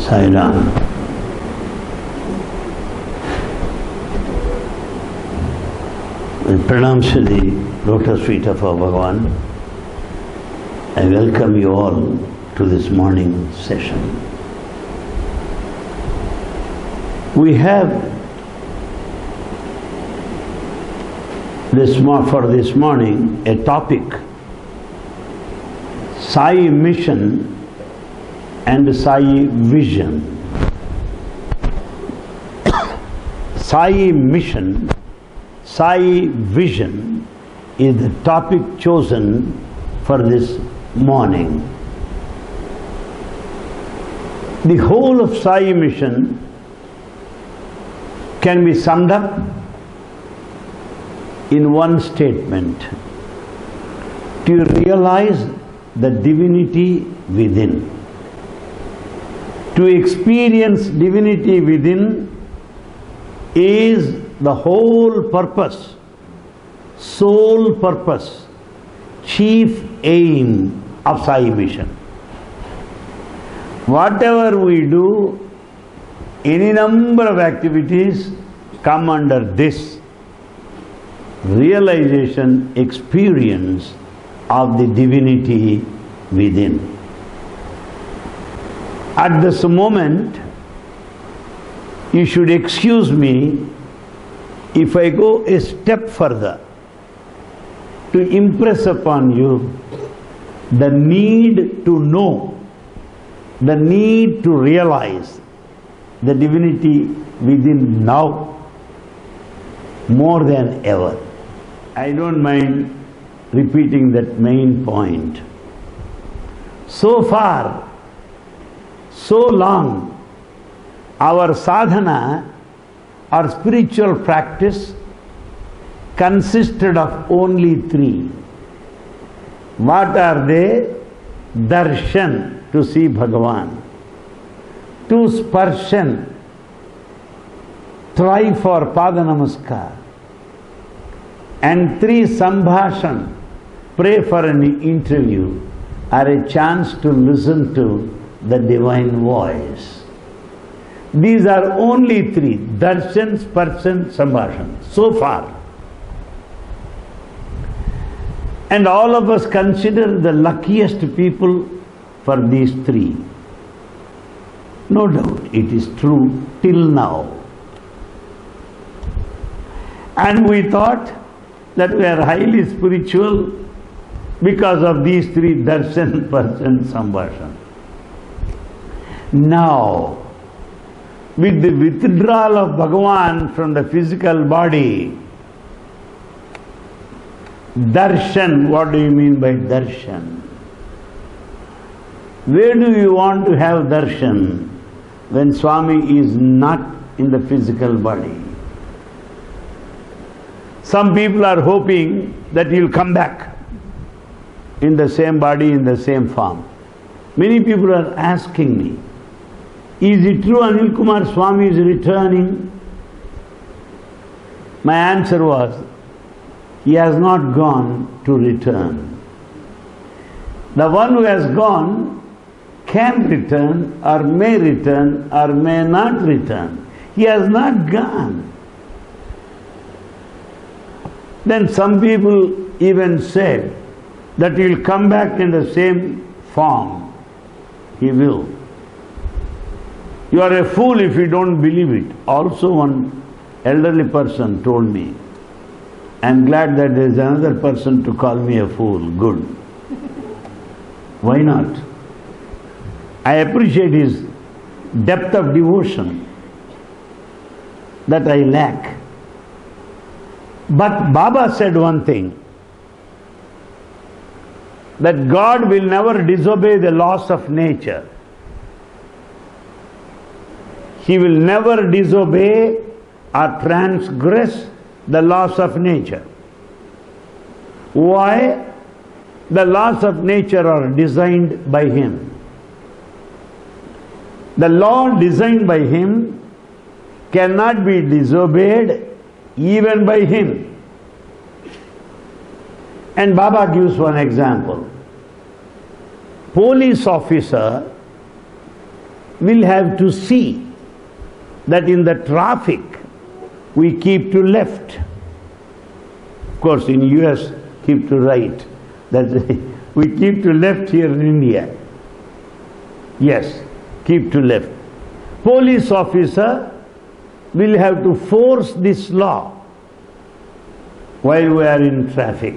Sai Ram. With pranams to the lotus feet of our Bhagavan, I welcome you all to this morning session. We have for this morning a topic, Sai Mission and Sai Vision. Sai Mission, Sai Vision is the topic chosen for this morning. The whole of Sai Mission can be summed up in one statement: to realize the divinity within. To experience divinity within is the whole purpose, sole purpose, chief aim of Sai Mission. Whatever we do, any number of activities come under this realization, experience of the divinity within. At this moment, you should excuse me if I go a step further to impress upon you the need to know, the need to realize the divinity within now more than ever. I don't mind repeating that main point. So far, so long, our sadhana, our spiritual practice consisted of only three. What are they? Darshan, to see Bhagavan. Two, sparshan, try for pada namaskar. And three, sambhashan, pray for an interview or a chance to listen to the divine voice. These are only three: darshan, sparshan, sambhashan, so far. And all of us consider the luckiest people for these three. No doubt it is true till now. And we thought that we are highly spiritual because of these three: darshan, sparshan, sambhashan. Now, with the withdrawal of Bhagavan from the physical body, darshan, what do you mean by darshan? Where do you want to have darshan when Swami is not in the physical body? Some people are hoping that he will come back in the same body, in the same form. Many people are asking me, is it true Anil Kumar Swami is returning? My answer was, he has not gone to return. The one who has gone can return or may not return. He has not gone. Then some people even said that he will come back in the same form. He will. You are a fool if you don't believe it. Also one elderly person told me, I am glad that there is another person to call me a fool. Good. Why not? I appreciate his depth of devotion that I lack. But Baba said one thing, that God will never disobey the laws of nature. He will never disobey or transgress the laws of nature. Why? The laws of nature are designed by Him. The law designed by Him cannot be disobeyed even by Him. And Baba gives one example. Police officer will have to see that in the traffic we keep to left. Of course, in US, keep to right. That's we keep to left here in India. Yes, keep to left. Police officer will have to force this law while we are in traffic.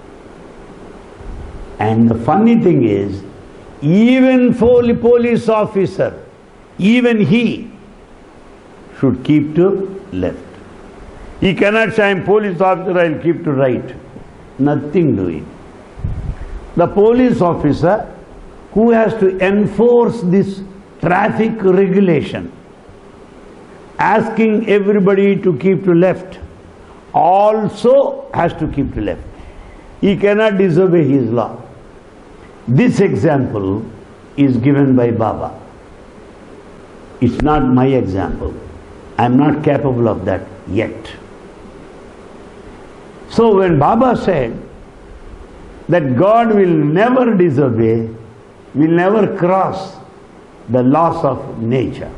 And the funny thing is, even police officer, even he should keep to left. He cannot say, I am police officer, I will keep to right. Nothing doing. The police officer who has to enforce this traffic regulation, asking everybody to keep to left, also has to keep to left. He cannot disobey his law. This example is given by Baba. It's not my example. I am not capable of that yet. So when Baba said that God will never disobey, will never cross the laws of nature.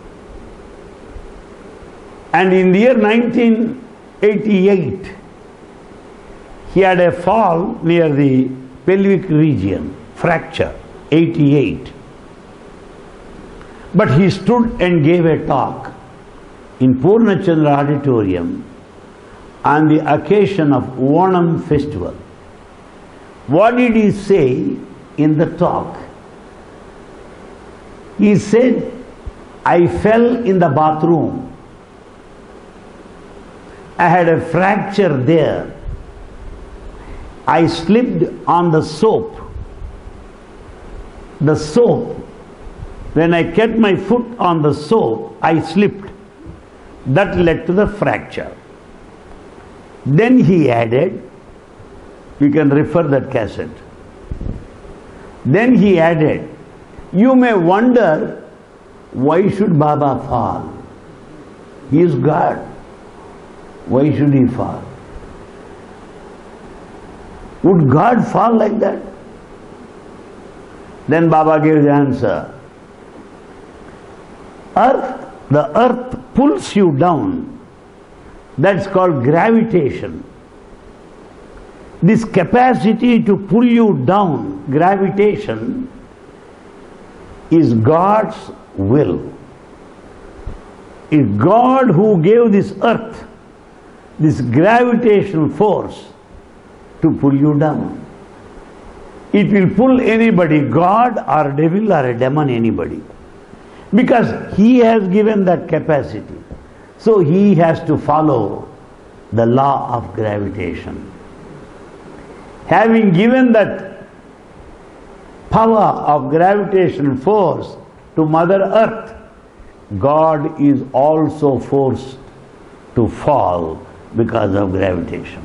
And in the year 1988, he had a fall near the pelvic region, fracture, 88. But he stood and gave a talk in Purnachandra Auditorium on the occasion of Onam festival. What did he say in the talk? He said, I fell in the bathroom. I had a fracture there. I slipped on the soap. The soap, when I kept my foot on the soap, I slipped. That led to the fracture. Then he added, you can refer that cassette. Then he added, you may wonder, why should Baba fall? He is God. Why should he fall? Would God fall like that? Then Baba gave the answer. The earth pulls you down. That's called gravitation. This capacity to pull you down, gravitation, is God's will. It's God who gave this earth this gravitational force to pull you down. It will pull anybody, God or devil or a demon, anybody. Because he has given that capacity. So he has to follow the law of gravitation. Having given that power of gravitational force to Mother Earth, God is also forced to fall because of gravitation.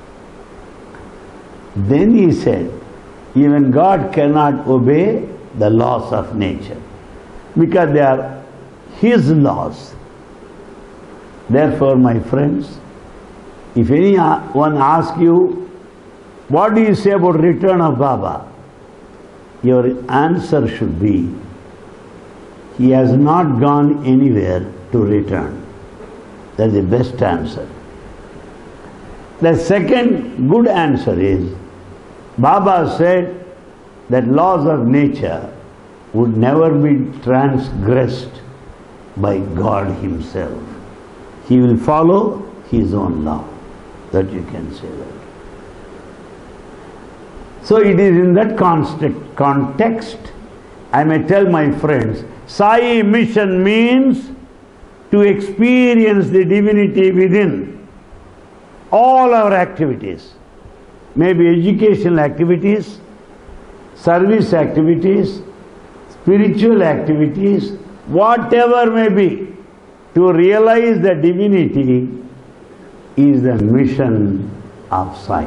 Then he said, even God cannot obey the laws of nature because they are His laws. Therefore, my friends, if anyone asks you, what do you say about return of Baba? Your answer should be, he has not gone anywhere to return. That's the best answer. The second good answer is, Baba said that laws of nature would never be transgressed by God Himself. He will follow His own law. That you can say that. So it is in that context, I may tell my friends, Sai mission means to experience the divinity within all our activities. Maybe educational activities, service activities, spiritual activities, whatever may be, to realize the divinity is the mission of Sai.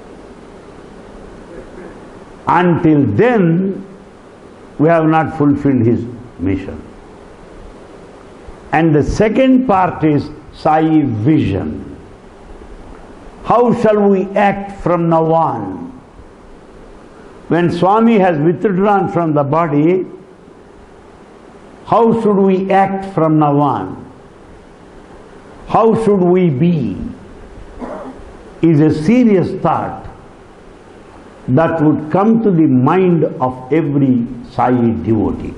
Until then, we have not fulfilled his mission. And the second part is Sai vision. How shall we act from now on? When Swami has withdrawn from the body, How should we act from now on? How should we be? Is a serious thought that would come to the mind of every Sai devotee.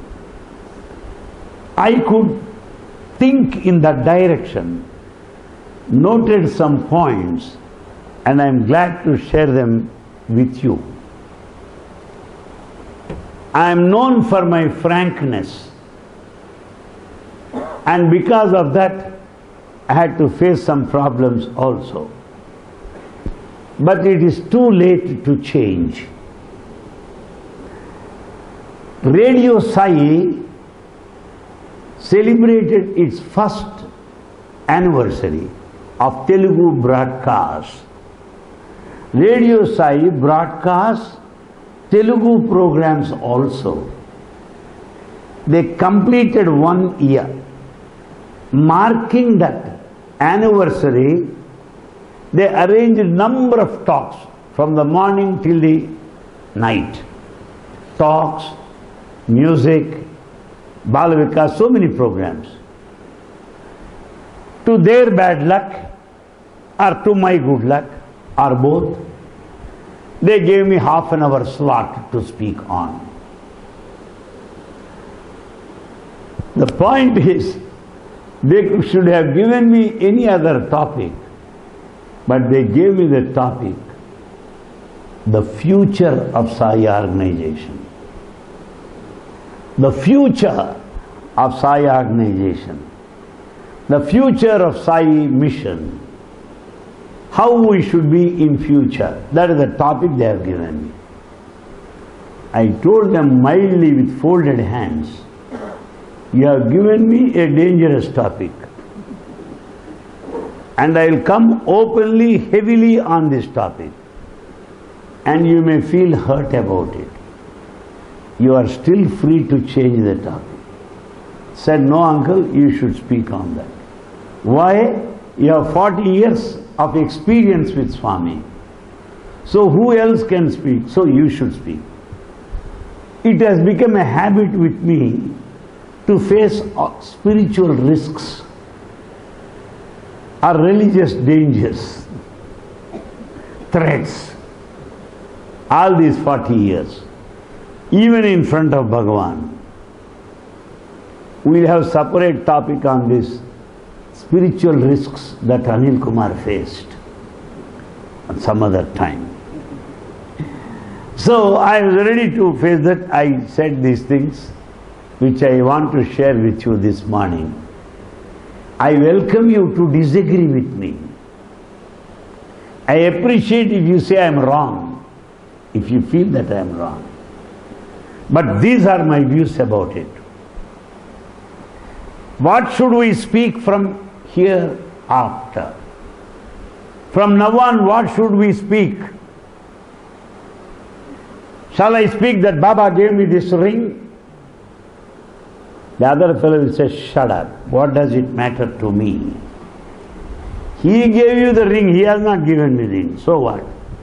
I could think in that direction, noted some points, and I am glad to share them with you. I am known for my frankness, and because of that, I had to face some problems also. But it is too late to change. Radio Sai celebrated its first anniversary of Telugu broadcast. Radio Sai broadcasts Telugu programs also. They completed 1 year. Marking that anniversary, they arranged a number of talks from the morning till the night. Talks, music, Balavikas, so many programs. To their bad luck or to my good luck or both, they gave me half an hour slot to speak on. The point is, they should have given me any other topic, but they gave me the topic, the future of Sai organization. The future of Sai organization. The future of Sai mission. How we should be in future. That is the topic they have given me. I told them mildly with folded hands, you have given me a dangerous topic, and I will come openly, heavily on this topic, and you may feel hurt about it. You are still free to change the topic. Said, no uncle, you should speak on that. Why? You have 40 years of experience with Swami. So who else can speak? So you should speak. It has become a habit with me to face spiritual risks or religious dangers, threats, all these 40 years, even in front of Bhagavan. We have separate topic on this, spiritual risks that Anil Kumar faced at some other time. So I was ready to face that. I said these things which I want to share with you this morning. I welcome you to disagree with me. I appreciate if you say I am wrong, if you feel that I am wrong. But these are my views about it. What should we speak from here after? From now on, what should we speak? Shall I speak that Baba gave me this ring? The other fellow will say, shut up. What does it matter to me? He gave you the ring, he has not given me the ring. So what?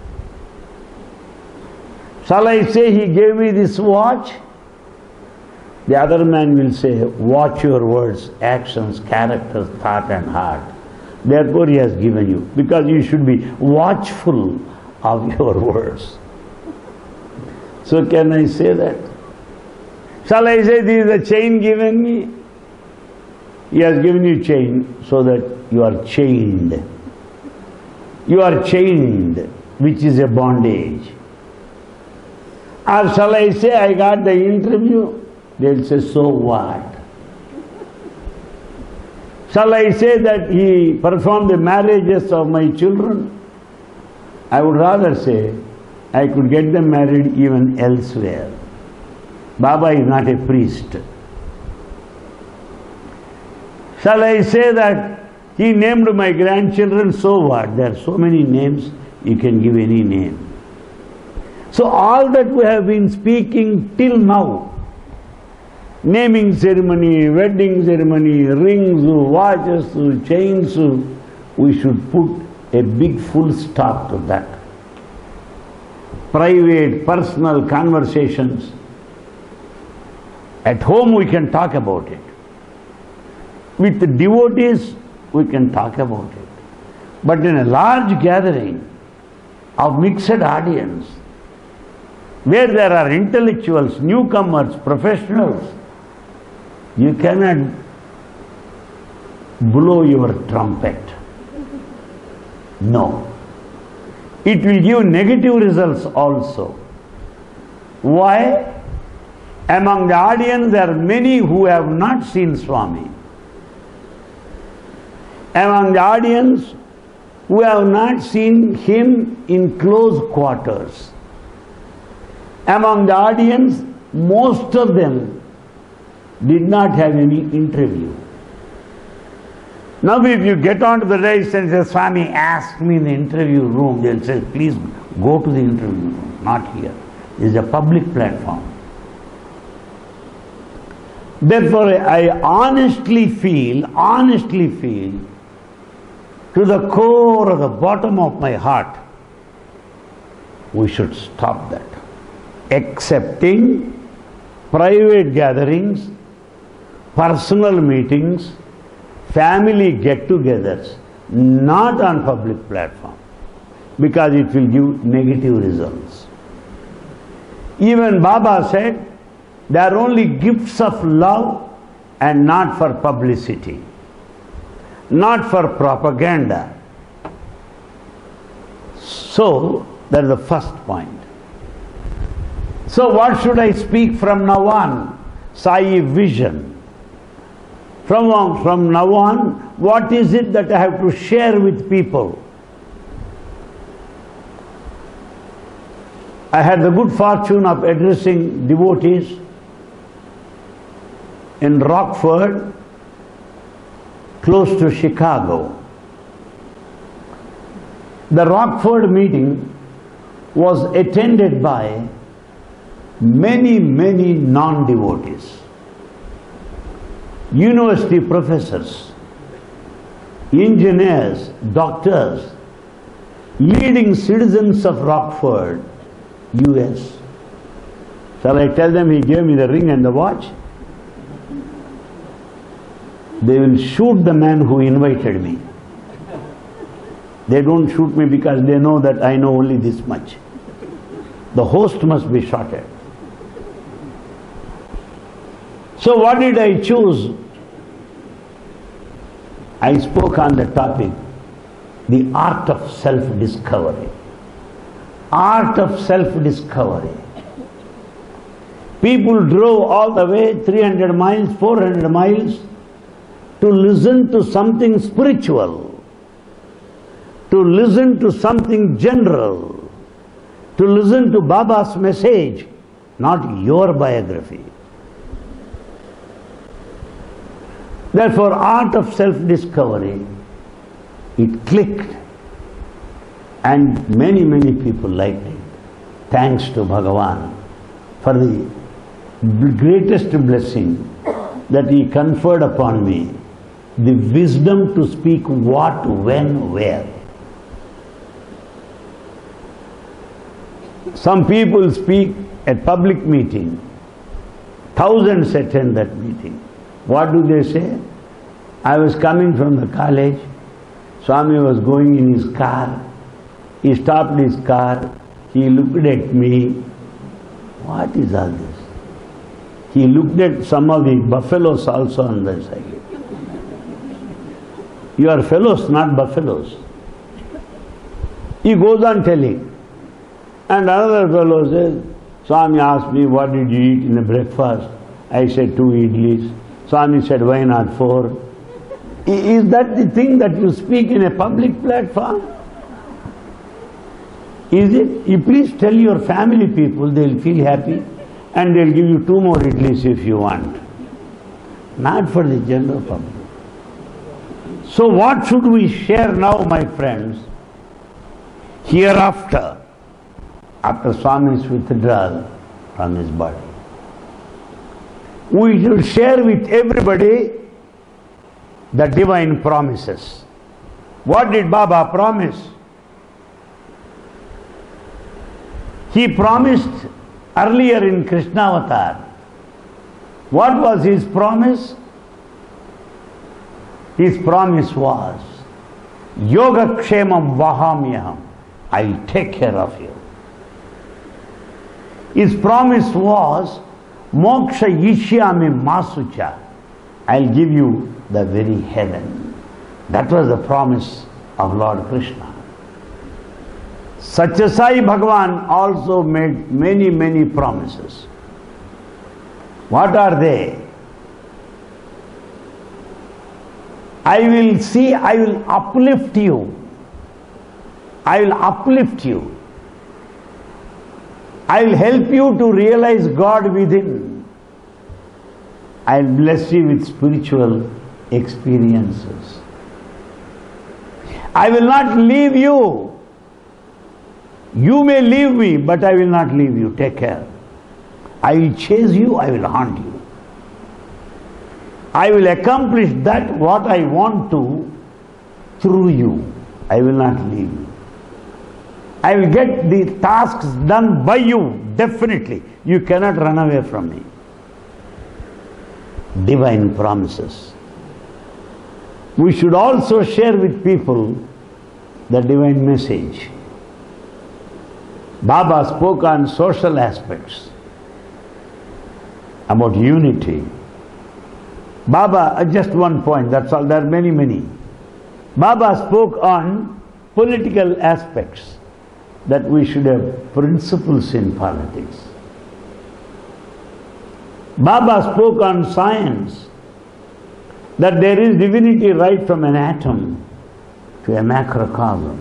Shall I say he gave me this watch? The other man will say, watch your words, actions, character, thought and heart. Therefore he has given you. Because you should be watchful of your words. So can I say that? Shall I say this is a chain given me? He has given you chain so that you are chained. You are chained, which is a bondage. Or shall I say I got the interview? They'll say, so what? Shall I say that he performed the marriages of my children? I would rather say I could get them married even elsewhere. Baba is not a priest. Shall I say that he named my grandchildren? So what? There are so many names, you can give any name. So all that we have been speaking till now, naming ceremony, wedding ceremony, rings, watches, chains, we should put a big full stop to that. Private, personal conversations, At home we can talk about it. With the devotees we can talk about it. But in a large gathering of mixed audience, where there are intellectuals, newcomers, professionals, you cannot blow your trumpet. No. It will give negative results also. Why? Among the audience there are many who have not seen Swami. Among the audience who have not seen him in close quarters. Among the audience, most of them did not have any interview. Now if you get onto the dais and say, Swami asked me in the interview room, they'll say, please go to the interview room, not here. This is a public platform. Therefore, I honestly feel, to the core of the bottom of my heart, we should stop that. Accepting private gatherings, personal meetings, family get-togethers, not on public platform, because it will give negative results. Even Baba said, they are only gifts of love and not for publicity, not for propaganda. So, that is the first point. So what should I speak from now on? Sai vision. From now on, what is it that I have to share with people? I had the good fortune of addressing devotees in Rockford, close to Chicago. The Rockford meeting was attended by many non-devotees. University professors, engineers, doctors, leading citizens of Rockford, US. Shall I tell them he gave me the ring and the watch? They will shoot the man who invited me. They don't shoot me because they know that I know only this much. The host must be shot at. So what did I choose? I spoke on the topic, the art of self-discovery. Art of self-discovery. People drove all the way 300 miles, 400 miles to listen to something spiritual, to listen to something general, to listen to Baba's message, not your biography. Therefore, art of self-discovery, it clicked, and many people liked it. Thanks to Bhagavan for the greatest blessing that he conferred upon me, the wisdom to speak what, when, where. Some people speak at public meeting, thousands attend that meeting. What do they say? I was coming from the college, Swami was going in his car, he stopped his car, he looked at me. What is all this? He looked at some of the buffaloes also on the side. You are fellows, not buffaloes. He goes on telling. And another fellow says, Swami asked me, what did you eat in the breakfast? I said, 2 idlis. Swami said, why not 4? Is that the thing that you speak in a public platform? Is it? You please tell your family people, they'll feel happy and they'll give you 2 more idlis if you want. Not for the general public. So what should we share now, my friends? Hereafter, after Swami's withdrawal from his body, we should share with everybody the divine promises. What did Baba promise? He promised earlier in Krishnavatar What was his promise? His promise was, Yogakshemam Vahamyaham, I'll take care of you. His promise was, Moksha Yishyami Masucha, I'll give you the very heaven. That was the promise of Lord Krishna. Satyasai Bhagavan also made many, many promises. What are they? I will uplift you. I will uplift you. I will help you to realize God within. I will bless you with spiritual experiences. I will not leave you. You may leave me, but I will not leave you. Take care. I will chase you, I will haunt you. I will accomplish that what I want to through you. I will not leave you. I will get the tasks done by you, definitely. You cannot run away from me. Divine promises. We should also share with people the divine message. Baba spoke on social aspects, about unity. Baba, just one point, that's all, there are many, many. Baba spoke on political aspects, that we should have principles in politics. Baba spoke on science, that there is divinity right from an atom to a macrocosm.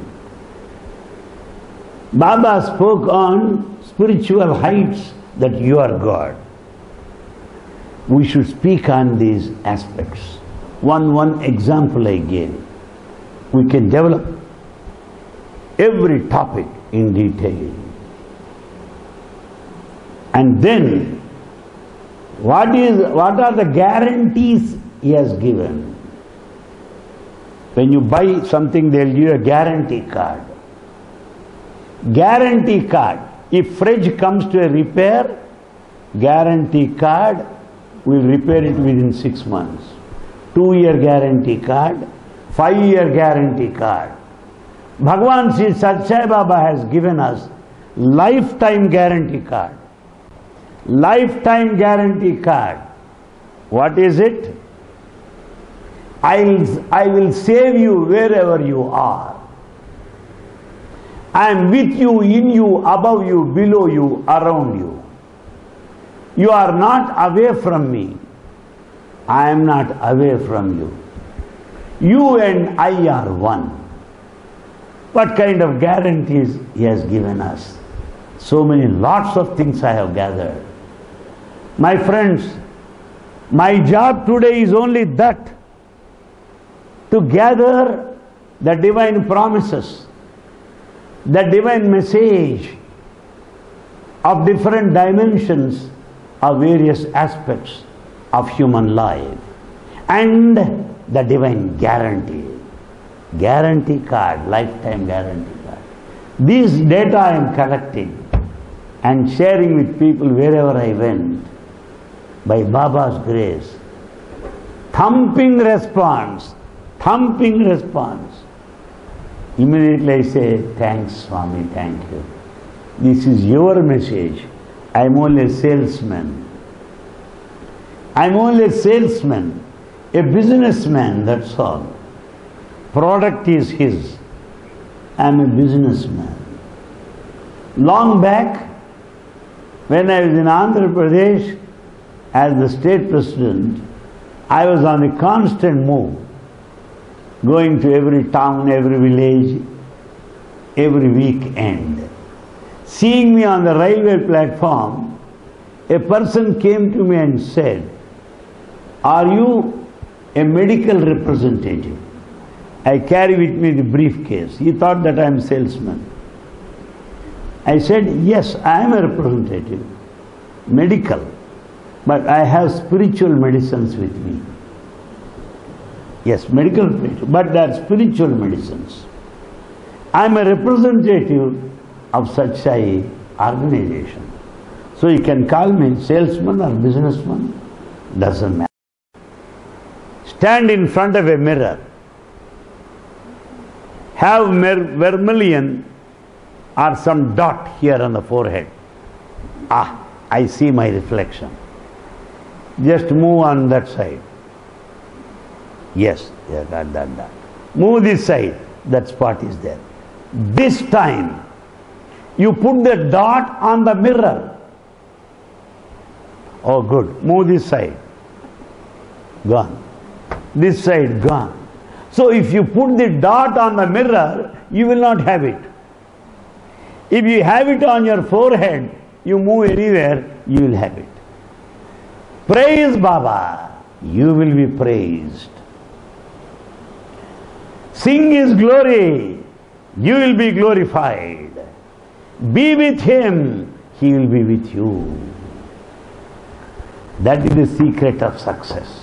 Baba spoke on spiritual heights, that you are God. We should speak on these aspects. One example I gave. We can develop every topic in detail. And then, what are the guarantees he has given? When you buy something, they'll give you a guarantee card. Guarantee card. If fridge comes to a repair, guarantee card will repair it within 6 months. 2-year guarantee card, 5-year guarantee card. Bhagavan Sri Sathya Sai Baba has given us lifetime guarantee card. Lifetime guarantee card. What is it? I will save you wherever you are. I am with you, in you, above you, below you, around you. You are not away from me. I am not away from you. You and I are one. What kind of guarantees he has given us? So many, lots of things I have gathered. My friends, my job today is only that, to gather the divine promises, the divine message of different dimensions of various aspects of human life, and the divine guarantee card, lifetime guarantee card. These data I am collecting and sharing with people wherever I went, by Baba's grace. Thumping response. Immediately I say, thanks Swami, thank you. This is your message. I am only a salesman. I am only a salesman, a businessman, that's all. Product is his. I am a businessman. Long back, when I was in Andhra Pradesh as the state president, I was on a constant move, going to every town, every village, every weekend. Seeing me on the railway platform, a person came to me and said, "Are you a medical representative?" I carry with me the briefcase. He thought that I am a salesman. I said, "Yes, I am a representative, medical, but I have spiritual medicines with me." Yes, medical, but they are spiritual medicines. I am a representative of Sathya Sai organization. So you can call me salesman or businessman, Doesn't matter. Stand in front of a mirror. Have vermilion or some dot here on the forehead. Ah, I see my reflection. Just move on that side. Yes, yeah, that. Move this side. That spot is there. This time, you put the dot on the mirror. Oh, good. Move this side. Gone. This side, gone. So if you put the dot on the mirror, you will not have it. If you have it on your forehead, you move anywhere, you will have it. Praise Baba, you will be praised. Sing His glory, you will be glorified. Be with Him, He will be with you. That is the secret of success.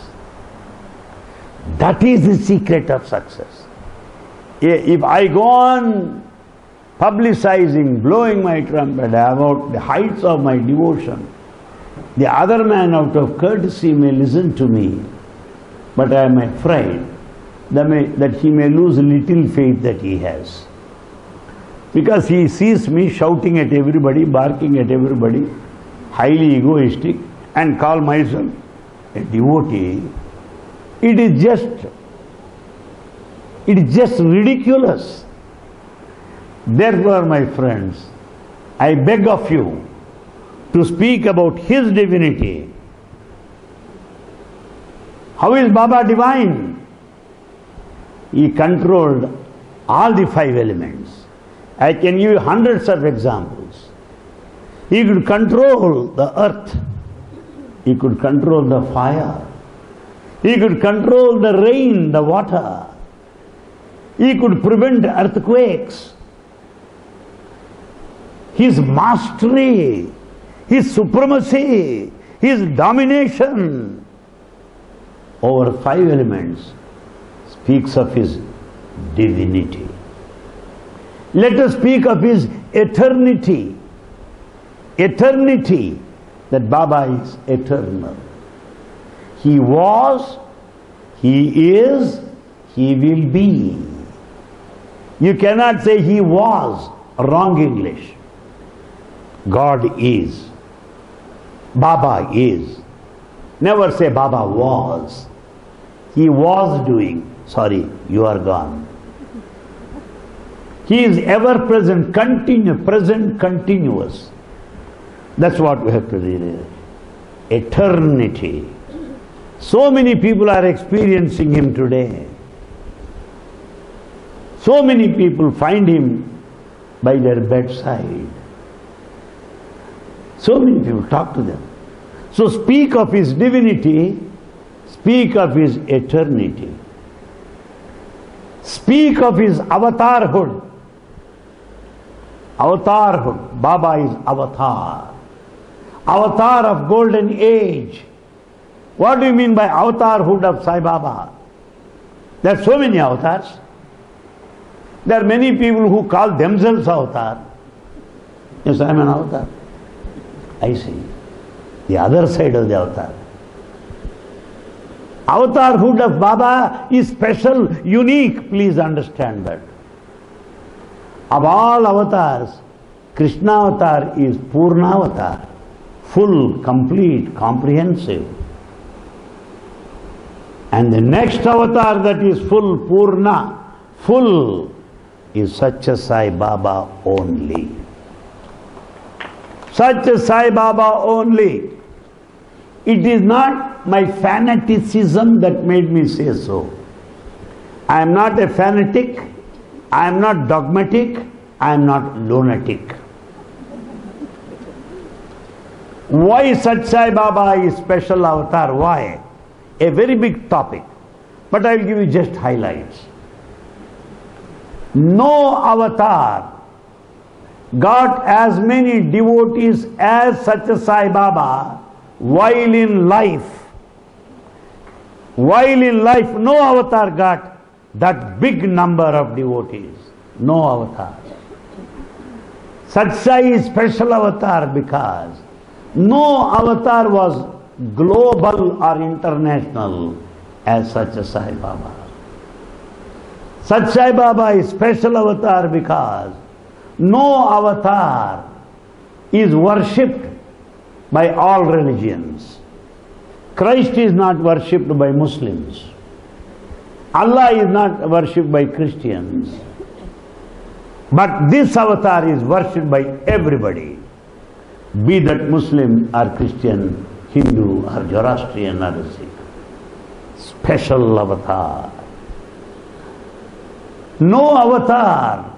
That is the secret of success. If I go on publicizing, blowing my trumpet about the heights of my devotion, the other man out of courtesy may listen to me, but I am afraid that he may lose a little faith that he has. Because he sees me shouting at everybody, barking at everybody, highly egoistic, and call myself a devotee. It is just ridiculous. Therefore, my friends, I beg of you to speak about His divinity. How is Baba divine? He controlled all the 5 elements. I can give you hundreds of examples. He could control the earth. He could control the fire. He could control the rain, the water. He could prevent earthquakes. His mastery, His supremacy, His domination over 5 elements speaks of His divinity. Let us speak of His eternity. Eternity, that Baba is eternal. He was, He is, He will be. You cannot say He was, wrong English. God is. Baba is. Never say Baba was. He was doing. Sorry, you are gone. He is ever present, continuous. That's what we have to realize. Eternity. So many people are experiencing Him today. So many people find Him by their bedside. So many people talk to them. So speak of His divinity, speak of His eternity. Speak of His avatarhood. Avatarhood. Baba is avatar. Avatar of golden age. What do you mean by avatarhood of Sai Baba? There are so many avatars. There are many people who call themselves avatar. Yes, I am an avatar. I see. The other side of the avatar. Avatarhood of Baba is special, unique. Please understand that. Of all avatars, Krishna avatar is Purna avatar. Full, complete, comprehensive. And the next avatar that is full, Purna, full, is Satya Sai Baba only. Satya Sai Baba only. It is not my fanaticism that made me say so. I am not a fanatic, I am not dogmatic, I am not lunatic. Why Satya Sai Baba is special avatar? Why? A very big topic. But I will give you just highlights. No avatar got as many devotees as Satya Sai Baba while in life. While in life, no avatar got that big number of devotees. No avatar. Satya Sai is special avatar because no avatar was global or international as Satya Sai Baba. Satya Sai Baba is special avatar because no avatar is worshipped by all religions. Christ is not worshipped by Muslims. Allah is not worshipped by Christians. But this avatar is worshipped by everybody, be that Muslim or Christian, Hindu or Zoroastrian or Sikh. Special avatar. No avatar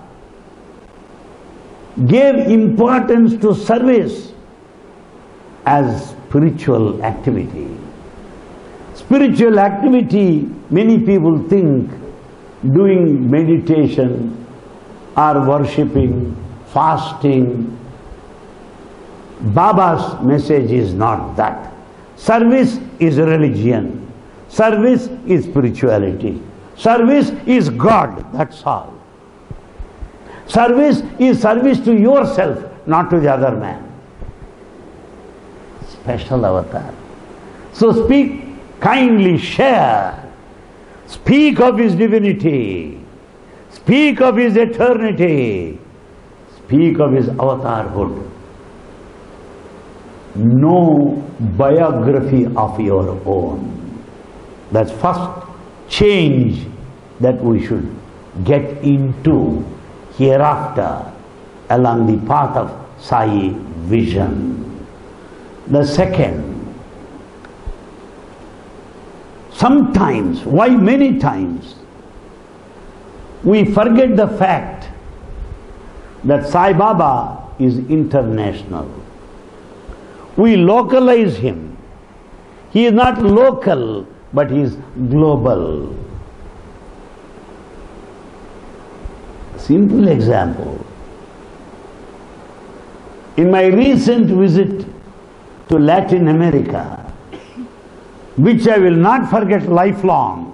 gave importance to service as spiritual activity. Spiritual activity, many people think doing meditation or worshipping, fasting. Baba's message is not that. Service is religion. Service is spirituality. Service is God, that's all. Service is service to yourself, not to the other man. Special avatar. So speak kindly, share. Speak of His divinity. Speak of His eternity. Speak of His avatarhood. No biography of your own. That's first change that we should get into hereafter along the path of Sai vision. The second, sometimes, why many times, we forget the fact that Sai Baba is international. We localize him. He is not local, but he is global. Simple example. In my recent visit to Latin America, which I will not forget lifelong,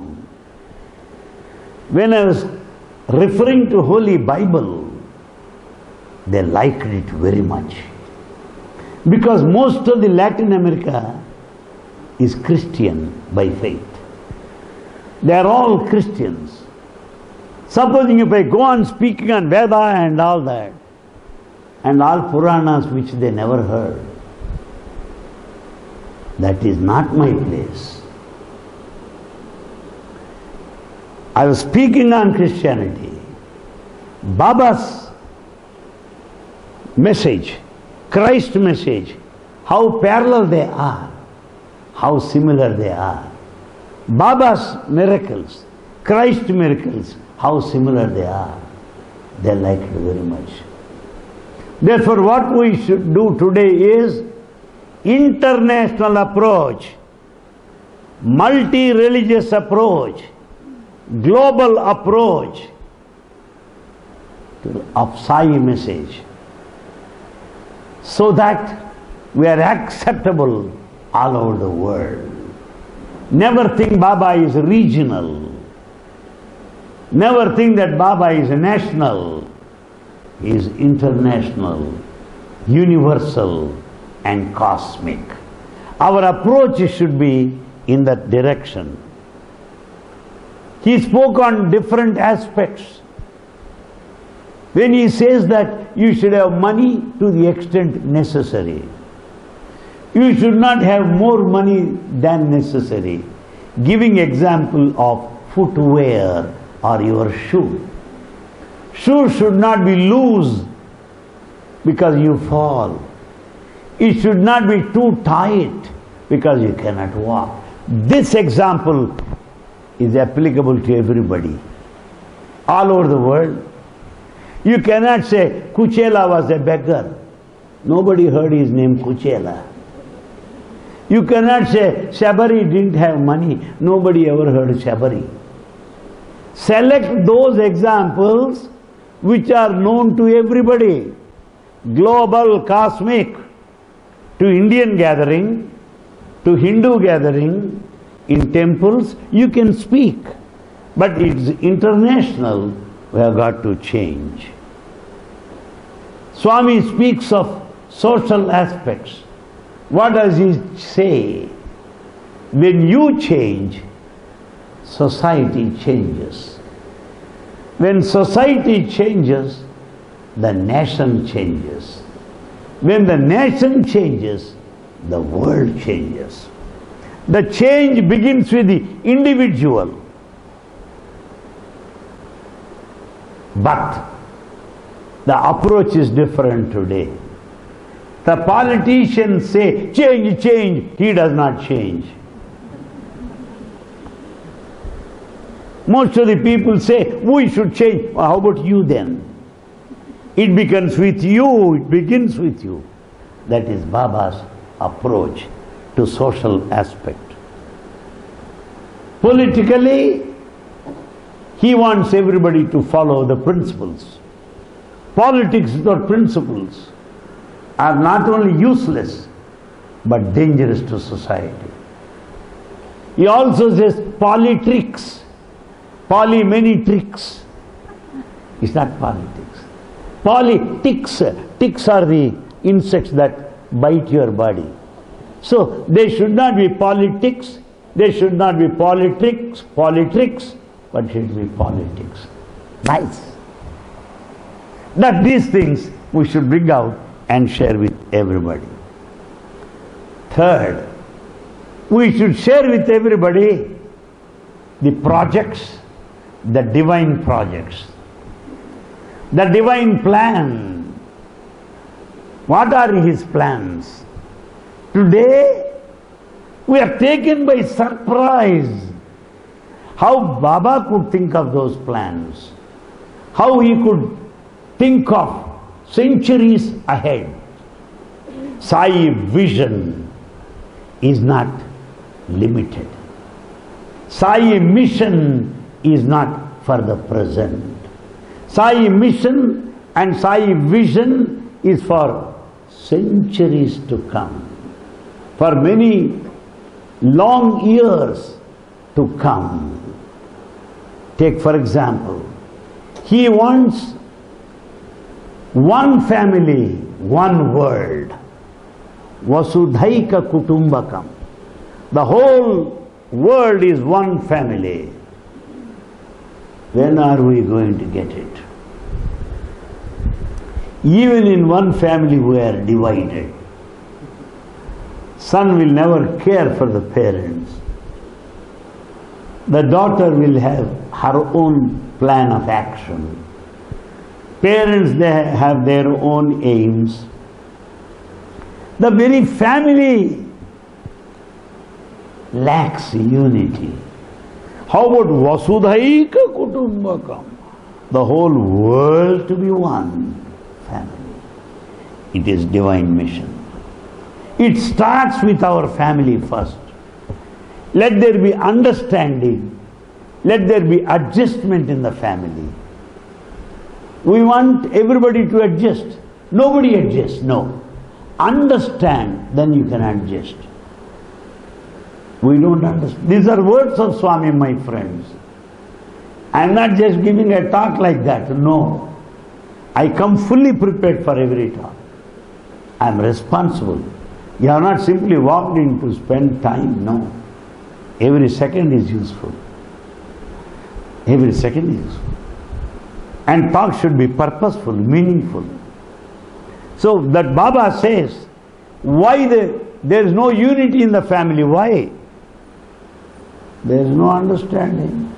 when I was referring to Holy Bible, they liked it very much. Because most of the Latin America is Christian by faith. They are all Christians. Supposing if I go on speaking on Veda and all that, and all Puranas which they never heard, that is not my place. I was speaking on Christianity. Baba's message, Christ's message, how parallel they are, how similar they are. Baba's miracles, Christ's miracles, how similar they are. They like it very much. Therefore, what we should do today is international approach, multi-religious approach, global approach of Sai message, so that we are acceptable all over the world. Never think Baba is regional. Never think that Baba is national. He is international, universal and cosmic. Our approach should be in that direction. He spoke on different aspects. When he says that you should have money to the extent necessary, you should not have more money than necessary. Giving example of footwear or your shoe. Shoe should not be loose because you fall. It should not be too tight because you cannot walk. This example is applicable to everybody, all over the world. You cannot say Kuchela was a beggar. Nobody heard his name Kuchela. You cannot say Shabari didn't have money. Nobody ever heard Shabari. Select those examples which are known to everybody. Global, cosmic, to Indian gathering, to Hindu gathering, in temples, you can speak. But it's international, we have got to change. Swami speaks of social aspects. What does he say? When you change, society changes. When society changes, the nation changes. When the nation changes, the world changes. The change begins with the individual. But the approach is different today. The politicians say, change, change. He does not change. Most of the people say, we should change. Well, how about you then? It begins with you. It begins with you. That is Baba's approach to social aspect. Politically, he wants everybody to follow the principles. Politics without principles are not only useless, but dangerous to society. He also says politricks. Poly, many tricks. It's not politics. Politics. Ticks are the insects that bite your body. So they should not be politics, they should not be politricks, but should be politics. Nice. That these things we should bring out and share with everybody. Third, we should share with everybody the projects, the divine projects, the divine plan. What are his plans? Today, we are taken by surprise how Baba could think of those plans, how he could think of centuries ahead. Sai vision is not limited. Sai mission is not for the present. Sai mission and Sai vision is for centuries to come, for many long years to come. Take for example, he wants one family, one world. Vasudhaika Kutumbakam. The whole world is one family. When are we going to get it? Even in one family we are divided. Son will never care for the parents. The daughter will have her own plan of action. Parents, they have their own aims. The very family lacks unity. How about Vasudhaika Kutumbakam? The whole world to be one family. It is divine mission. It starts with our family first. Let there be understanding. Let there be adjustment in the family. We want everybody to adjust. Nobody adjusts, no. Understand, then you can adjust. We don't understand. These are words of Swami, my friends. I am not just giving a talk like that, no. I come fully prepared for every talk. I am responsible. You have not simply walked in to spend time, no. Every second is useful. Every second is useful. And talk should be purposeful, meaningful. So that Baba says, why there is no unity in the family? Why? There is no understanding.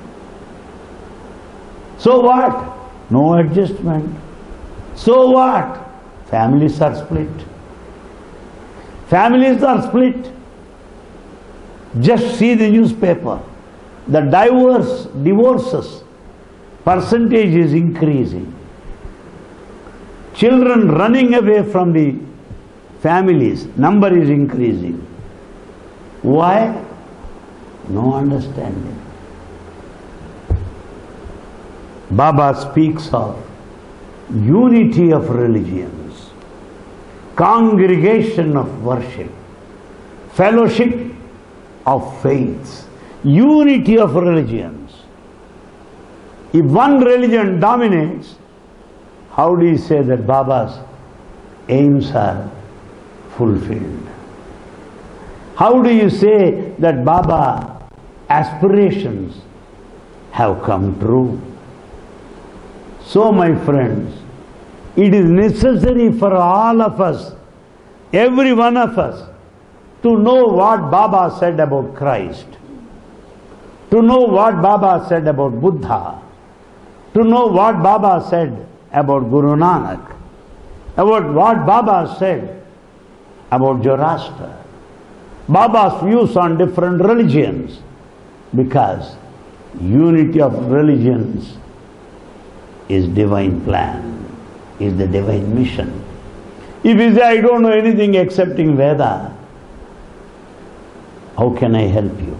So what? No adjustment. So what? Families are split. Families are split. Just see the newspaper. The divorces percentage is increasing. Children running away from the families, number is increasing. Why? No understanding. Baba speaks of unity of religions, congregation of worship, fellowship of faiths, unity of religions. If one religion dominates, how do you say that Baba's aims are fulfilled? How do you say that Baba aspirations have come true? So my friends, it is necessary for all of us, every one of us, to know what Baba said about Christ, to know what Baba said about Buddha, to know what Baba said about Guru Nanak, about what Baba said about Zoroaster, Baba's views on different religions, because unity of religions is divine plan, is the divine mission. If you say, I don't know anything excepting Veda, how can I help you?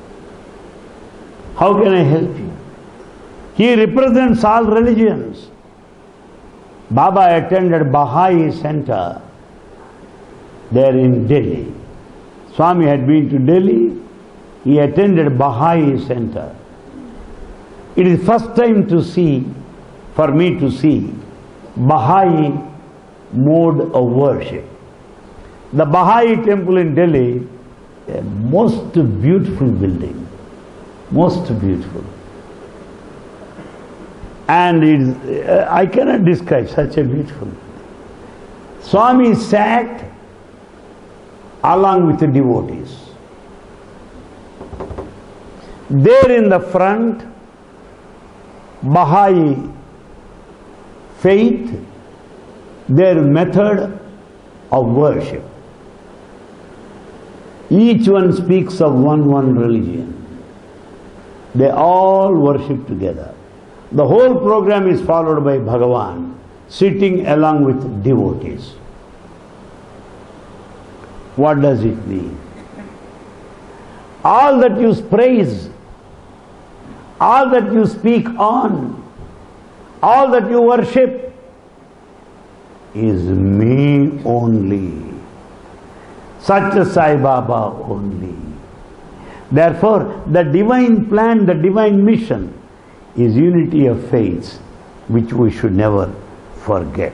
How can I help you? He represents all religions. Baba attended Baha'i Center there in Delhi. Swami had been to Delhi, he attended Baha'i Center. It is first time to see, for me to see, Baha'i mode of worship. The Baha'i temple in Delhi, a most beautiful building, most beautiful. And I cannot describe such a beautiful. Swami sat along with the devotees. There in the front, Baha'i faith, their method of worship. Each one speaks of one religion. They all worship together. The whole program is followed by Bhagavan, sitting along with devotees. What does it mean? All that you praise, all that you speak on, all that you worship is me only. Satya Sai Baba only. Therefore, the divine plan, the divine mission is unity of faith, which we should never forget.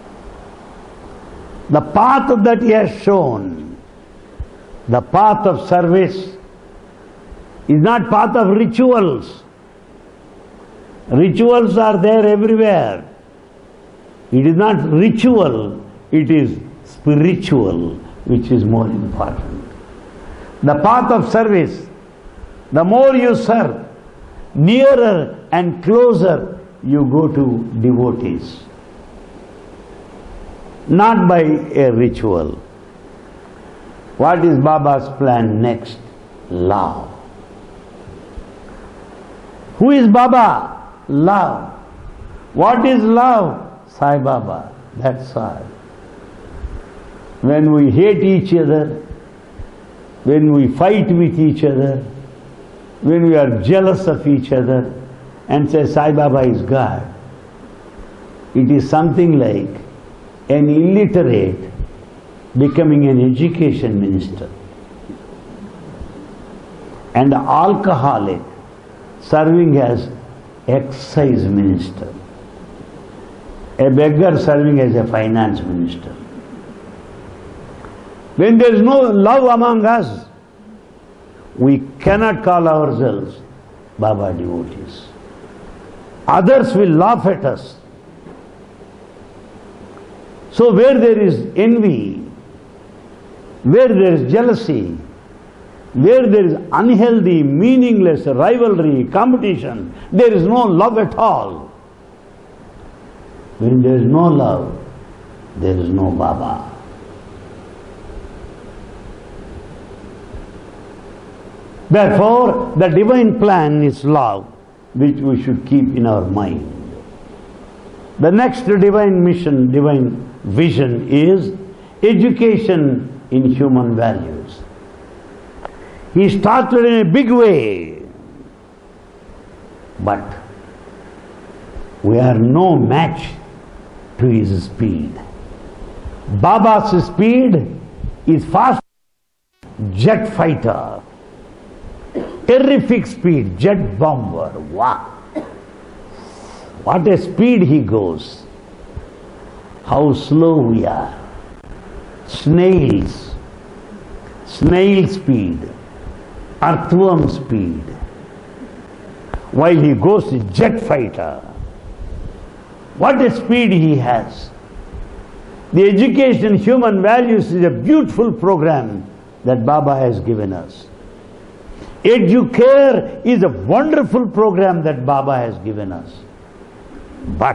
The path that he has shown, the path of service, is not path of rituals. Rituals are there everywhere. It is not ritual, it is spiritual, which is more important. The path of service, the more you serve, nearer and closer you go to devotees. Not by a ritual. What is Baba's plan next? Love. Who is Baba? Love. What is love? Sai Baba. That's all. When we hate each other, when we fight with each other, when we are jealous of each other and say Sai Baba is God, it is something like an illiterate becoming an education minister, and an alcoholic serving as excise minister, a beggar serving as a finance minister. When there is no love among us, we cannot call ourselves Baba devotees. Others will laugh at us. So where there is envy, where there is jealousy, where there is unhealthy, meaningless rivalry, competition, there is no love at all. When there is no love, there is no Baba. Therefore, the divine plan is love, which we should keep in our mind. The next divine mission, divine vision is education in human values. He started in a big way, but we are no match to his speed. Baba's speed is fast jet fighter, terrific speed, jet bomber. Wow! What a speed he goes. How slow we are. Snails snail speed, earthworm speed, while he goes jet fighter. What a speed he has. The Education Human Values is a beautiful program that Baba has given us. Educare is a wonderful program that Baba has given us. But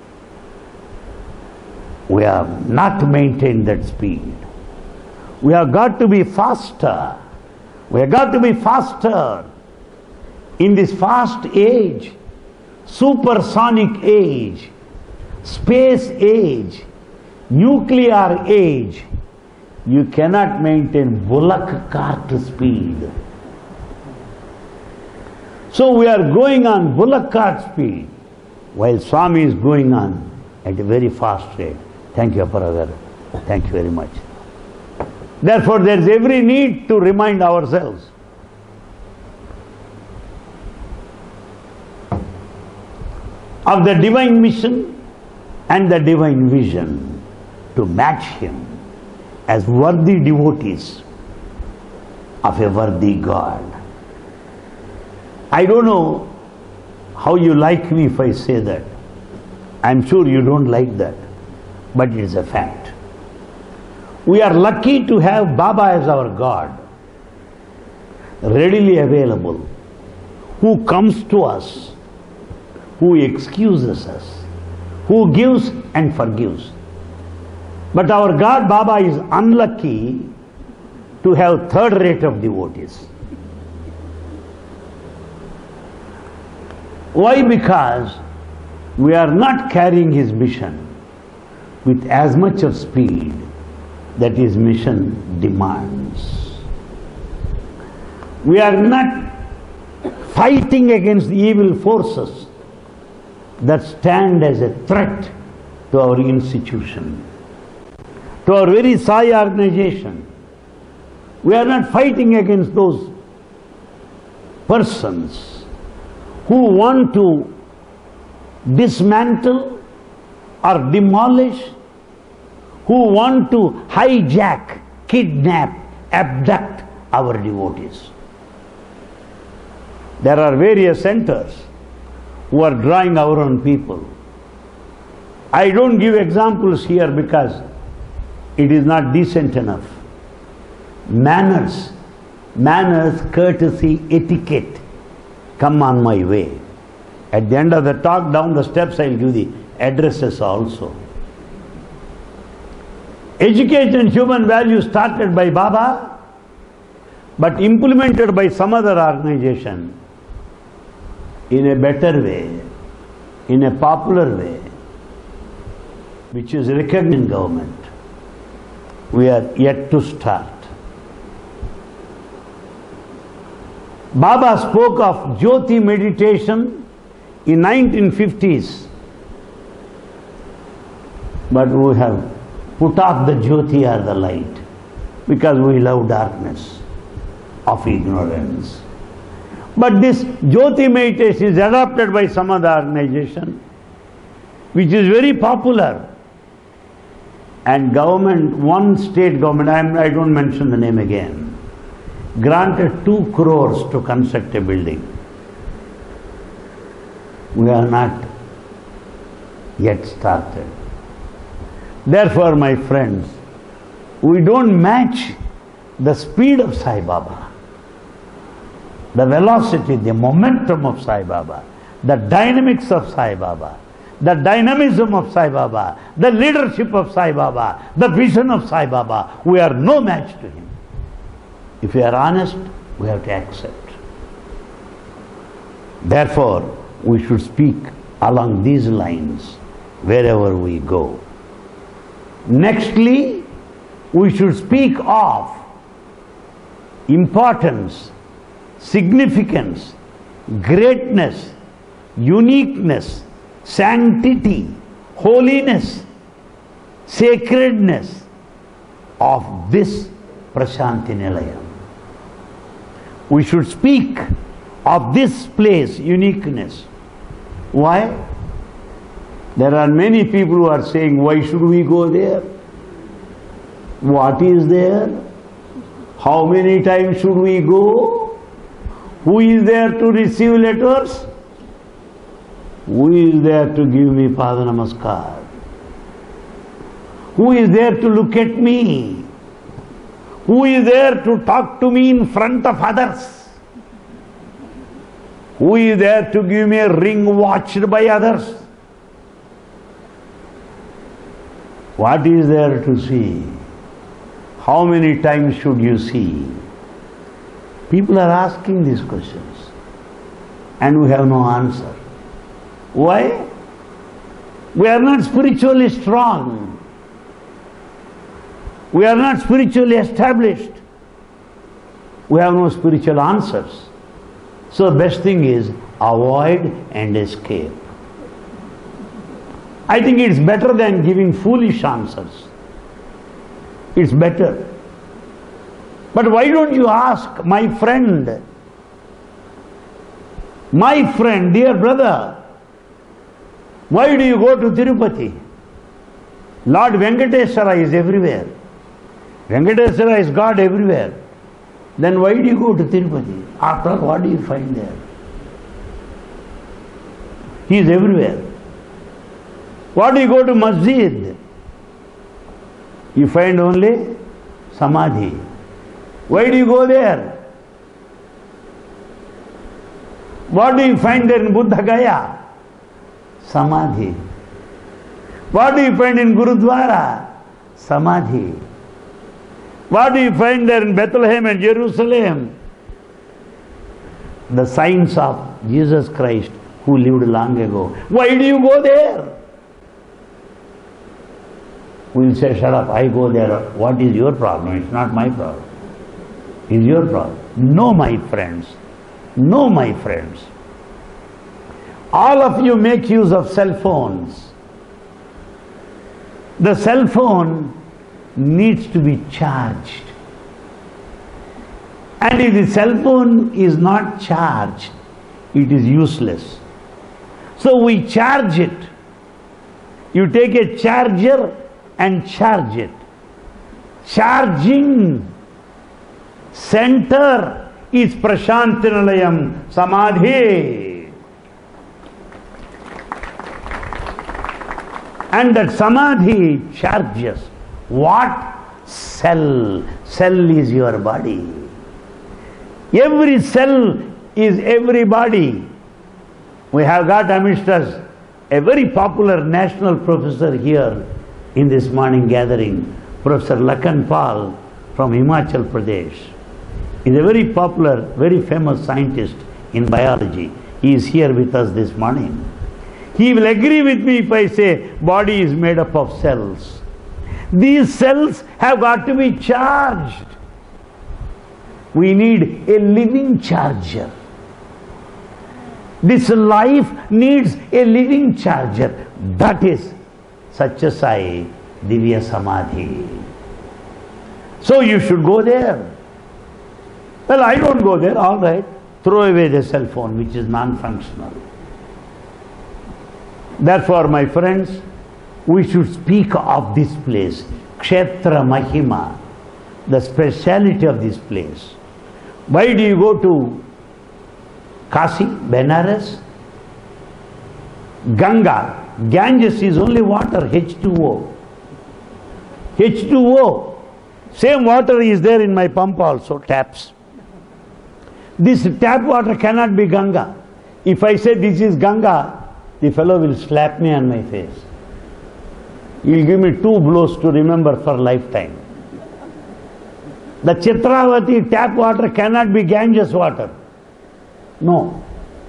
we have not maintained that speed. We have got to be faster. We have got to be faster in this fast age, supersonic age, space age, nuclear age. You cannot maintain bullock cart speed. So we are going on bullock cart speed, while Swami is going on at a very fast rate. Thank you, Aparagara. Thank you very much. Therefore, there is every need to remind ourselves of the divine mission and the divine vision to match him as worthy devotees of a worthy God. I don't know how you like me if I say that. I'm sure you don't like that, but it is a fact. We are lucky to have Baba as our God, readily available, who comes to us, who excuses us, who gives and forgives. But our God Baba is unlucky to have third rate of devotees. Why? Because we are not carrying his mission with as much of speed that his mission demands. We are not fighting against the evil forces that stand as a threat to our institution, to our very Sai organization. We are not fighting against those persons who want to dismantle or demolish, who want to hijack, kidnap, abduct our devotees. There are various centers who are drawing our own people. I don't give examples here because it is not decent enough. Manners, courtesy, etiquette come on my way. At the end of the talk, down the steps, I will give the addresses also. Education and human values started by Baba, but implemented by some other organization in a better way, in a popular way, which is recognized in government. We are yet to start. Baba spoke of Jyoti meditation in 1950s, but we have put off the Jyoti or the light because we love darkness of ignorance. But this Jyoti meditation is adopted by some other organization which is very popular, and government, one state government, I don't mention the name again, granted 2 crores to construct a building. We are not yet started. Therefore, my friends, we don't match the speed of Sai Baba, the velocity, the momentum of Sai Baba, the dynamics of Sai Baba, the dynamism of Sai Baba, the leadership of Sai Baba, the vision of Sai Baba. We are no match to him. If we are honest, we have to accept. Therefore, we should speak along these lines wherever we go. Nextly, we should speak of importance, significance, greatness, uniqueness, sanctity, holiness, sacredness of this Prashanti Nilayam. We should speak of this place, uniqueness. Why? There are many people who are saying, why should we go there? What is there? How many times should we go? Who is there to receive letters? Who is there to give me Pada Namaskar? Who is there to look at me? Who is there to talk to me in front of others? Who is there to give me a ring watched by others? What is there to see? How many times should you see? People are asking these questions and we have no answer. Why? We are not spiritually strong. We are not spiritually established. We have no spiritual answers. So the best thing is avoid and escape. I think it's better than giving foolish answers. It's better. But why don't you ask, my friend, dear brother, why do you go to Tirupati? Lord Venkateswara is everywhere. Venkateswara is God everywhere. Then why do you go to Tirupati? After all, what do you find there? He is everywhere. Why do you go to Masjid? You find only Samadhi. Why do you go there? What do you find there in Buddha Gaya? Samadhi. What do you find in Gurudwara? Samadhi. What do you find there in Bethlehem and Jerusalem? The signs of Jesus Christ who lived long ago. Why do you go there? We will say, shut up, I go there. What is your problem? It's not my problem. It's your problem. No, my friends. No, my friends. All of you make use of cell phones. The cell phone needs to be charged. And if the cell phone is not charged, it is useless. So we charge it. You take a charger and charge it. Charging center is Prashantinalayam, Samadhi. And that Samadhi charges what? Cell. Cell is your body. Every cell is every body. We have got amidst us a very popular national professor here in this morning gathering, Professor Lakan Pal from Himachal Pradesh. He is a very popular, very famous scientist in biology. He is here with us this morning. He will agree with me if I say body is made up of cells. These cells have got to be charged. We need a living charger. This life needs a living charger. That is Satya Sai Divya Samadhi. So you should go there. Well, I don't go there. All right. Throw away the cell phone, which is non-functional. Therefore, my friends, we should speak of this place, Kshetra Mahima, the speciality of this place. Why do you go to Kasi, Benares? Ganga. Ganges is only water, H2O. H2O. Same water is there in my pump also, taps. This tap water cannot be Ganga. If I say this is Ganga, the fellow will slap me on my face. He will give me 2 blows to remember for lifetime. The Chitravati tap water cannot be Ganges water. No.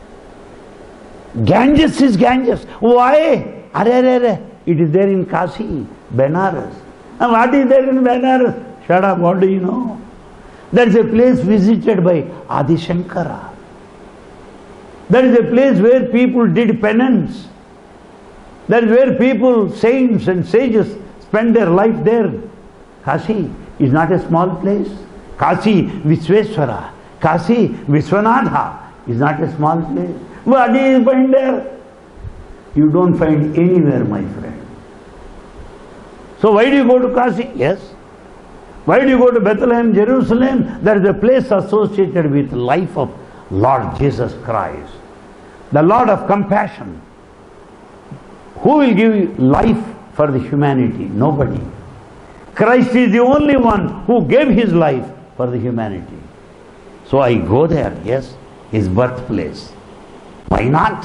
Ganges is Ganges. Why? It is there in Kasi, Benares. And what is there in Benares? Shut up, what do you know? That is a place visited by Adi Shankara. That is a place where people did penance. That is where people, saints and sages, spend their life there. Kasi is not a small place. Kasi Vishweswara, Kasi Vishwanatha is not a small place. What do you find there? You don't find anywhere, my friend. So why do you go to Kasi? Yes. Why do you go to Bethlehem, Jerusalem? That is a place associated with life of Lord Jesus Christ, the Lord of compassion. Who will give life for the humanity? Nobody. Christ is the only one who gave his life for the humanity. So I go there, yes, his birthplace. Why not?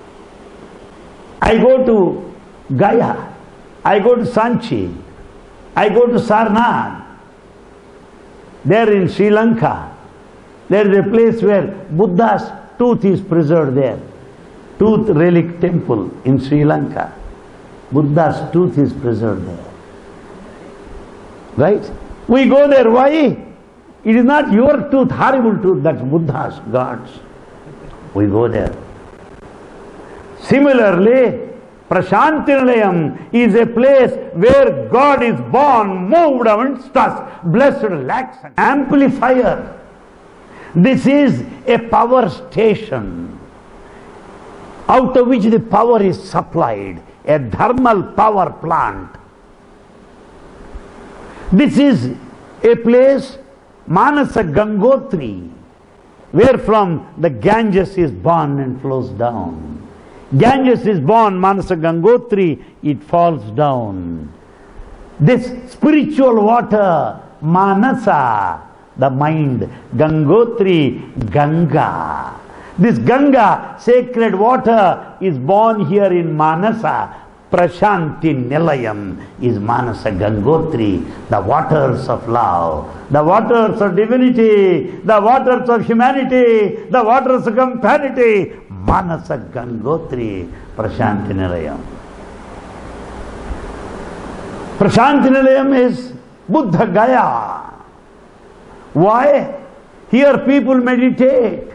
I go to Gaya, I go to Sanchi, I go to Sarnath. There in Sri Lanka, there is a place where Buddha's tooth is preserved there. Tooth relic temple in Sri Lanka. Buddha's tooth is preserved there. Right? We go there, why? It is not your tooth, horrible tooth, that's Buddha's, God's. We go there. Similarly, Prashanti Nilayam is a place where God is born, moved amongst us, blessed lakhs, amplifier. This is a power station out of which the power is supplied, a thermal power plant. This is a place, Manasa Gangotri, where from the Ganges is born and flows down. Ganges is born, Manasa Gangotri, it falls down. This spiritual water, Manasa, the mind, Gangotri, Ganga. This Ganga, sacred water, is born here in Manasa. Prashanti Nilayam is Manasa Gangotri, the waters of love, the waters of divinity, the waters of humanity, the waters of companionity. Manasa Gangotri, Prashanti Nilayam. Prashanti Nilayam is Buddha Gaya. Why? Here people meditate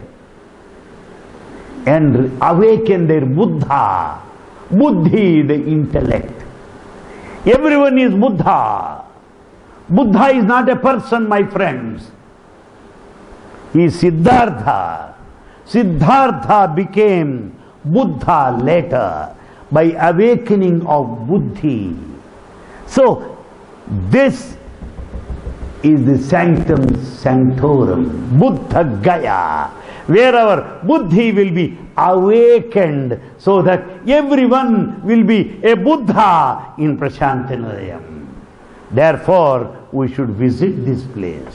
and awaken their Buddha. Buddhi, the intellect. Everyone is Buddha. Buddha is not a person, my friends. He is Siddhartha. Siddhartha became Buddha later by awakening of Buddhi. So, this is the sanctum sanctorum, Buddha Gaya, where our Buddhi will be awakened so that everyone will be a Buddha in Prashanti Nilayam. Therefore, we should visit this place.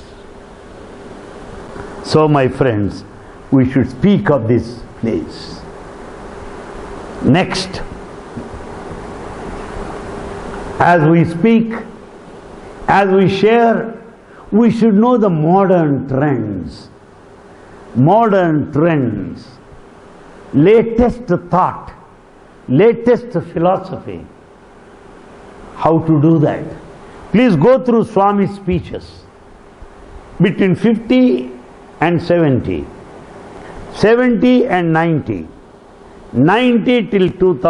So, my friends, we should speak of this place. Next, as we speak, as we share, we should know the modern trends. Modern trends, latest thought, latest philosophy. How to do that? Please go through Swami's speeches between 50 and 70, 70 and 90, 90 till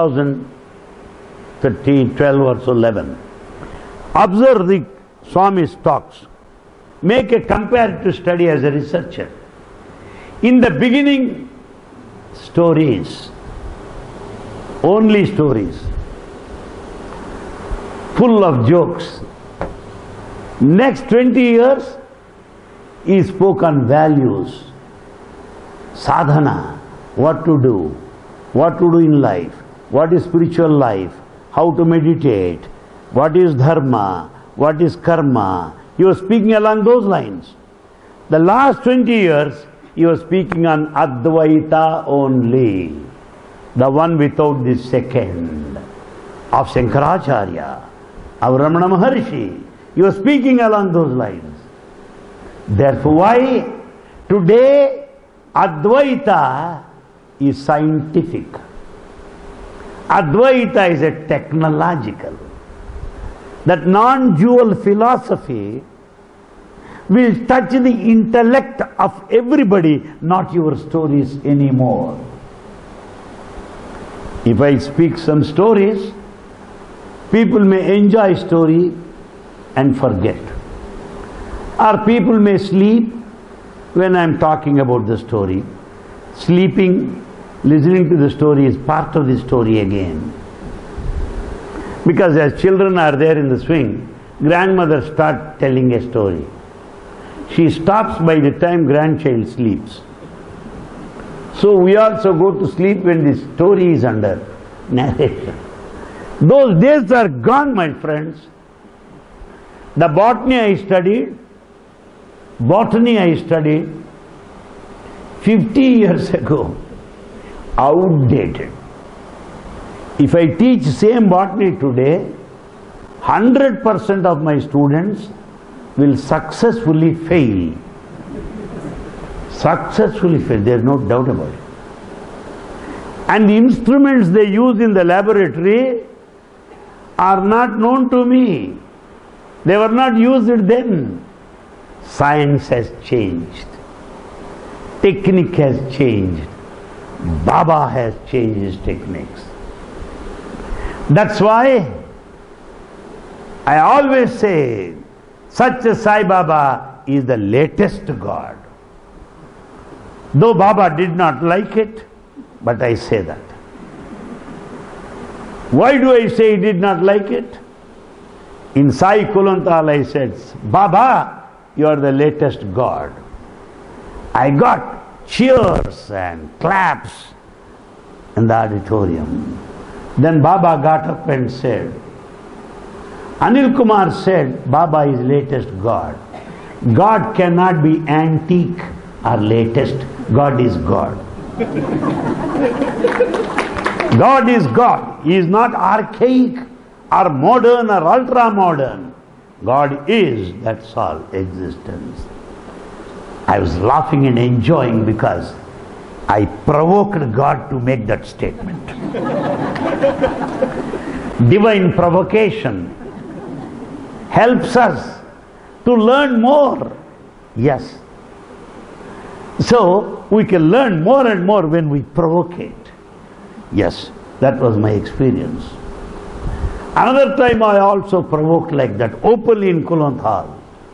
2013, 12 or so, 11. Observe the Swami's talks. Make a comparative study as a researcher. In the beginning, stories, only stories, full of jokes. Next 20 years, he spoke on values, sadhana, what to do in life, what is spiritual life, how to meditate, what is dharma, what is karma. He was speaking along those lines. The last 20 years, he was speaking on Advaita only, the one without the second, of Shankaracharya, of Ramana Maharshi. He was speaking along those lines. Therefore, why? Today, Advaita is scientific. Advaita is a technological. That non-dual philosophy will touch the intellect of everybody, not your stories anymore. If I speak some stories, people may enjoy story and forget. Or people may sleep when I am talking about the story. Sleeping, listening to the story is part of the story again. Because as children are there in the swing, grandmother starts telling a story. She stops by the time grandchild sleeps. So we also go to sleep when the story is under narration. Those days are gone, my friends. The botany I studied 50 years ago, outdated. If I teach same botany today, 100% of my students will successfully fail. Successfully fail, there is no doubt about it. And the instruments they use in the laboratory are not known to me. They were not used then. Science has changed. Technique has changed. Baba has changed his techniques. That's why I always say, Satya Sai Baba is the latest God. Though Baba did not like it, but I say that. Why do I say he did not like it? In Sai Kulanthal I said, Baba, you are the latest God. I got cheers and claps in the auditorium. Then Baba got up and said, Anil Kumar said, Baba is latest God. God cannot be antique or latest. God is God. God is God. He is not archaic or modern or ultra-modern. God is, that's all, existence. I was laughing and enjoying because I provoked God to make that statement. Divine provocation helps us to learn more. Yes. So, we can learn more and more when we provocate. Yes, that was my experience. Another time I also provoked like that, openly in Kulanthal.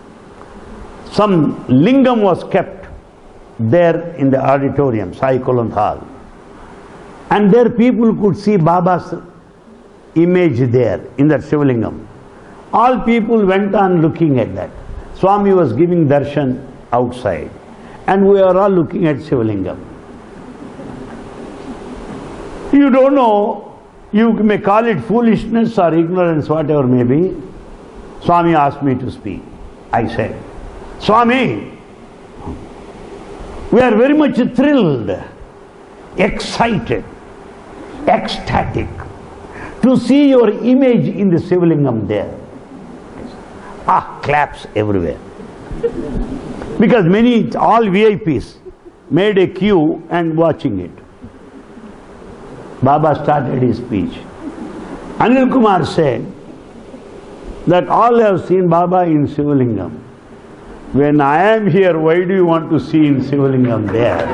Some lingam was kept there in the auditorium, Sai Kulanthal. And there people could see Baba's image there in that Shivalingam. All people went on looking at that. Swami was giving darshan outside. And we are all looking at Shivalingam. You don't know, you may call it foolishness or ignorance, whatever may be. Swami asked me to speak. I said, Swami, we are very much thrilled, excited, ecstatic to see your image in the Shivalingam there. Claps everywhere. Because all VIPs made a queue and watching it. Baba started his speech. Anil Kumar said that all have seen Baba in Shivalingam. When I am here, why do you want to see in Shivalingam there?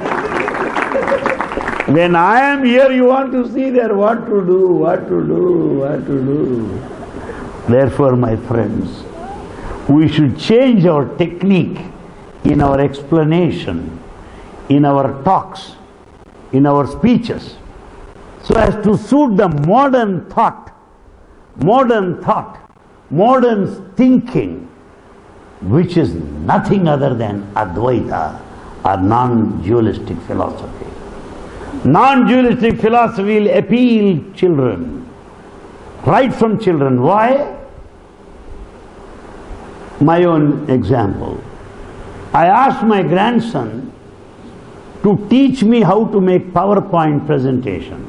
When I am here, you want to see there what to do, what to do, what to do. Therefore, my friends, we should change our technique in our explanation, in our talks, in our speeches, so as to suit the modern thought, modern thinking, which is nothing other than Advaita or non-dualistic philosophy. Non-dualistic philosophy will appeal children, right from children. Why? My own example. I asked my grandson to teach me how to make PowerPoint presentation.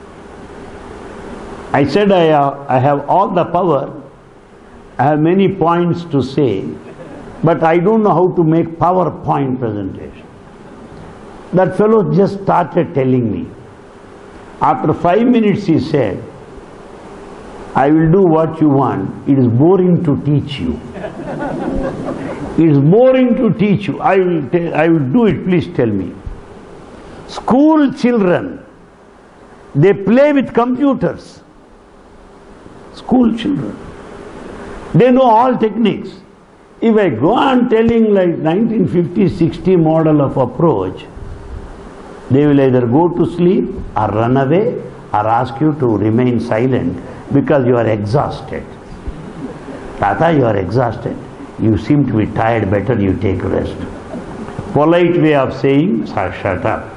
I said I have all the power, I have many points to say, but I don't know how to make PowerPoint presentation. That fellow just started telling me. After 5 minutes he said, I will do what you want. It is boring to teach you. It is boring to teach you. I will do it, please tell me. School children, they play with computers. School children. They know all techniques. If I go on telling like 1950-60 model of approach, they will either go to sleep or run away or ask you to remain silent because you are exhausted. Tata, you are exhausted. You seem to be tired. Better you take rest. Polite way of saying, "Sir, shut up."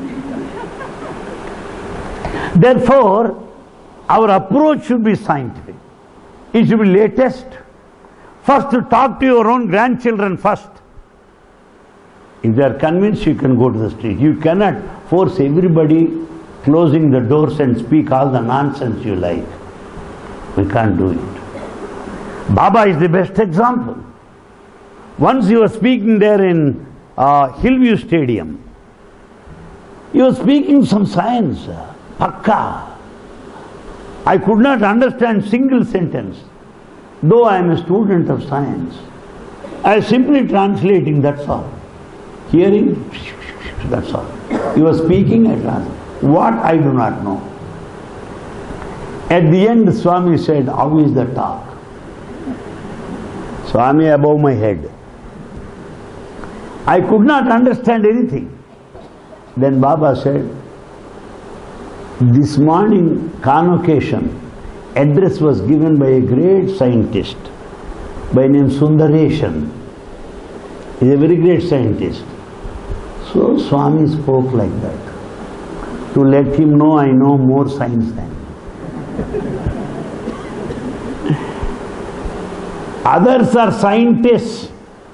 Therefore, our approach should be scientific. It should be latest. First, to talk to your own grandchildren first. If they are convinced, you can go to the street. You cannot force everybody closing the doors and speak all the nonsense you like. We can't do it. Baba is the best example. Once he was speaking there in Hillview Stadium. He was speaking some science, pakka. I could not understand single sentence, though I am a student of science. I was simply translating, that's all. Hearing, that's all. He was speaking, I translated. What, I do not know. At the end, Swami said, "How is the talk?" Swami above my head. I could not understand anything. Then Baba said, this morning convocation address was given by a great scientist by name Sundareshan. He is a very great scientist. So Swami spoke like that, to let him know I know more science than him. Others are scientists.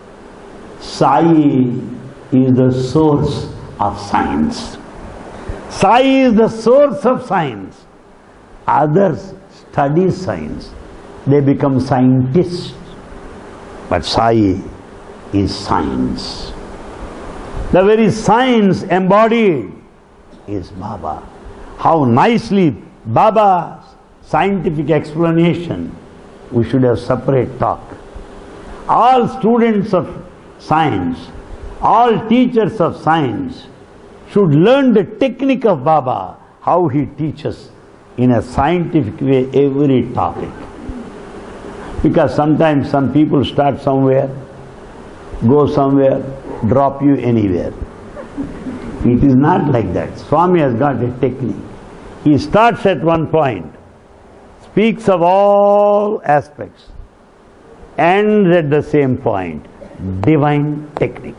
Sai is the source of science. Sai is the source of science. Others study science. They become scientists. But Sai is science. The very science embodied is Baba. How nicely Baba's scientific explanation, we should have separate talk. All students of science, all teachers of science should learn the technique of Baba, how he teaches in a scientific way every topic. Because sometimes some people start somewhere, go somewhere, drop you anywhere. It is not like that. Swami has got a technique. He starts at one point, speaks of all aspects, ends at the same point. Divine technique.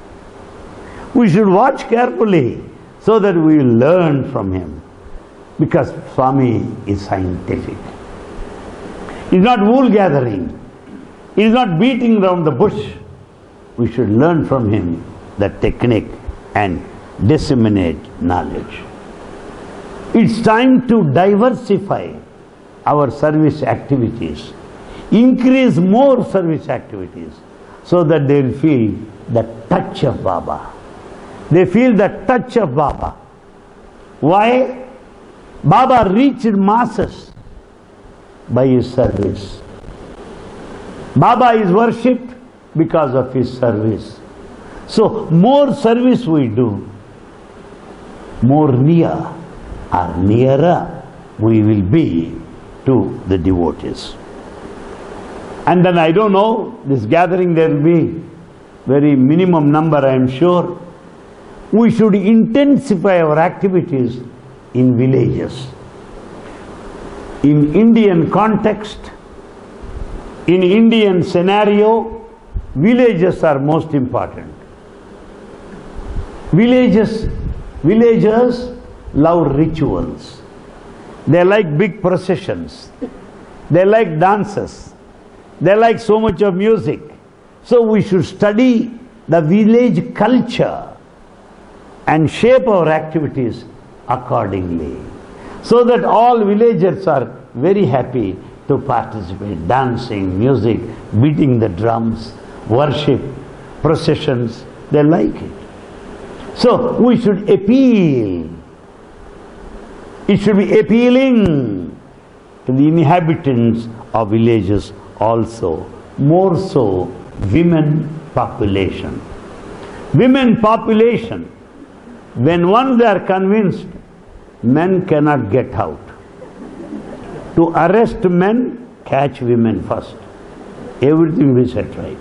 We should watch carefully so that we will learn from him, because Swami is scientific. He is not wool gathering. He is not beating around the bush. We should learn from him the technique and disseminate knowledge. It's time to diversify our service activities, increase more service activities, so that they will feel the touch of Baba. They feel the touch of Baba. Why? Baba reached masses by his service. Baba is worshipped because of his service. So more service we do, more near or nearer we will be to the devotees. And then I don't know, this gathering there will be very minimum number, I am sure. We should intensify our activities in villages. In Indian context, in Indian scenario, villages are most important. Villagers love rituals. They like big processions. They like dances. They like so much of music. So we should study the village culture and shape our activities accordingly, so that all villagers are very happy to participate. Dancing, music, beating the drums, worship, processions, they like it. So we should appeal. It should be appealing to the inhabitants of villages also, more so women population. Women population, when once they are convinced, men cannot get out. To arrest men, catch women first. Everything will be set right.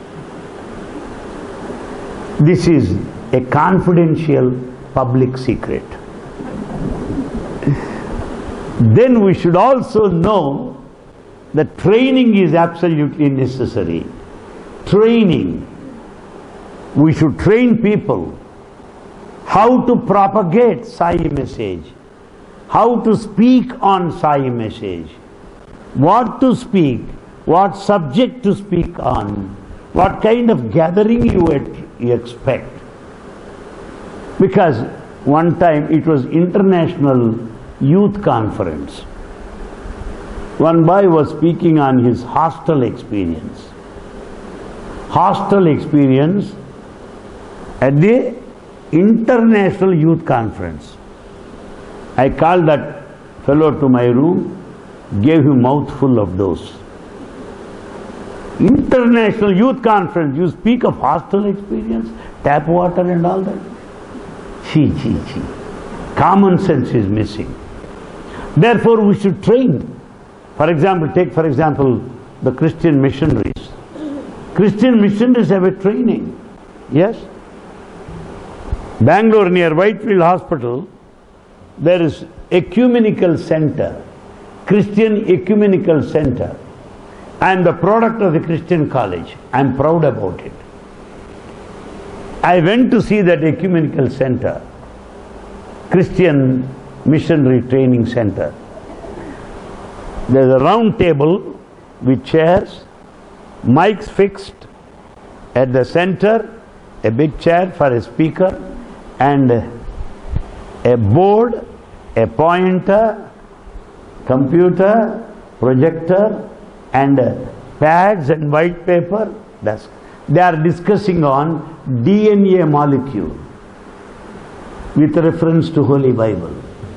This is a confidential public secret. Then we should also know The training is absolutely necessary. Training. We should train people how to propagate Sai message, how to speak on Sai message, what to speak, what subject to speak on, what kind of gathering you expect. Because one time it was International Youth Conference. One boy was speaking on his hostel experience. Hostel experience at the International Youth Conference. I called that fellow to my room, gave him a mouthful of those. International Youth Conference, you speak of hostel experience, tap water and all that. Chi. Common sense is missing. Therefore we should train. For example, take for example the Christian missionaries. Christian missionaries have a training. Yes? Bangalore near Whitefield Hospital, there is Ecumenical Center, Christian Ecumenical Center. I am the product of the Christian college. I am proud about it. I went to see that Ecumenical Center, Christian Missionary Training Center. There is a round table with chairs, mics fixed at the center, a big chair for a speaker, and a board, a pointer, computer, projector, and pads and white paper. They are discussing on DNA molecule with reference to Holy Bible.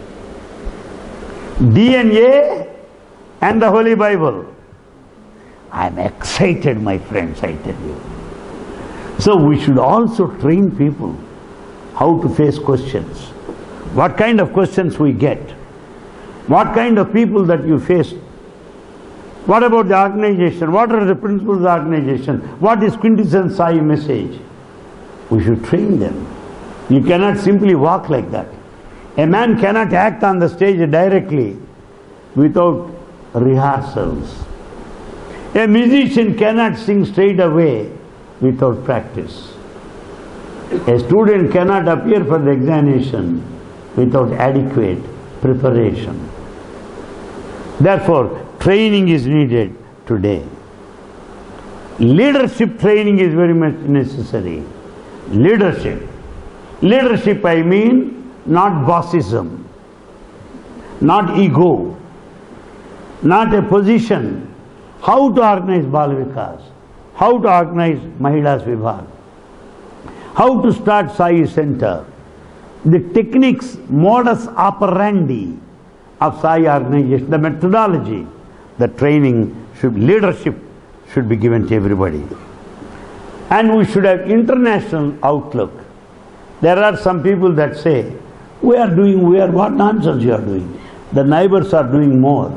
DNA and the Holy Bible. I am excited, my friends, I tell you. So we should also train people how to face questions. What kind of questions we get? What kind of people that you face? What about the organization? What are the principles of the organization? What is quintessence Sai message? We should train them. You cannot simply walk like that. A man cannot act on the stage directly without rehearsals. A musician cannot sing straight away without practice. A student cannot appear for the examination without adequate preparation. Therefore, training is needed today. Leadership training is very much necessary. Leadership. Leadership, I mean, not bossism, not ego, not a position. How to organize Bal Vikas, how to organize Mahilas Vibhag, how to start Sai Center, the techniques, modus operandi of Sai organization, the methodology, the training, leadership should be given to everybody. And we should have international outlook. There are some people that say, what nonsense you are doing? The neighbors are doing more.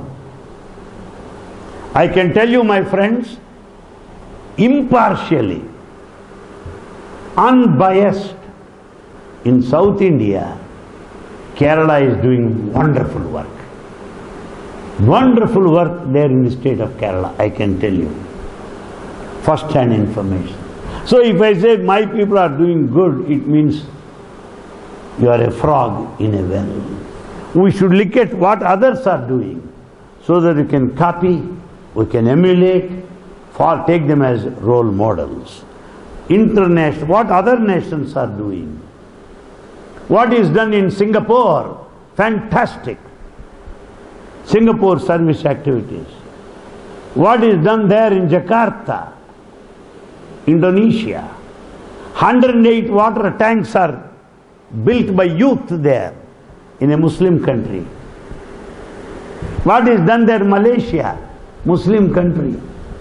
I can tell you, my friends, impartially, unbiased, in South India, Kerala is doing wonderful work. Wonderful work there in the state of Kerala, I can tell you. First-hand information. So if I say my people are doing good, it means you are a frog in a well. We should look at what others are doing so that we can copy, we can emulate, take them as role models. International, what other nations are doing. What is done in Singapore? Fantastic. Singapore service activities. What is done there in Jakarta, Indonesia? 108 water tanks are built by youth there in a Muslim country. What is done there in Malaysia, Muslim country?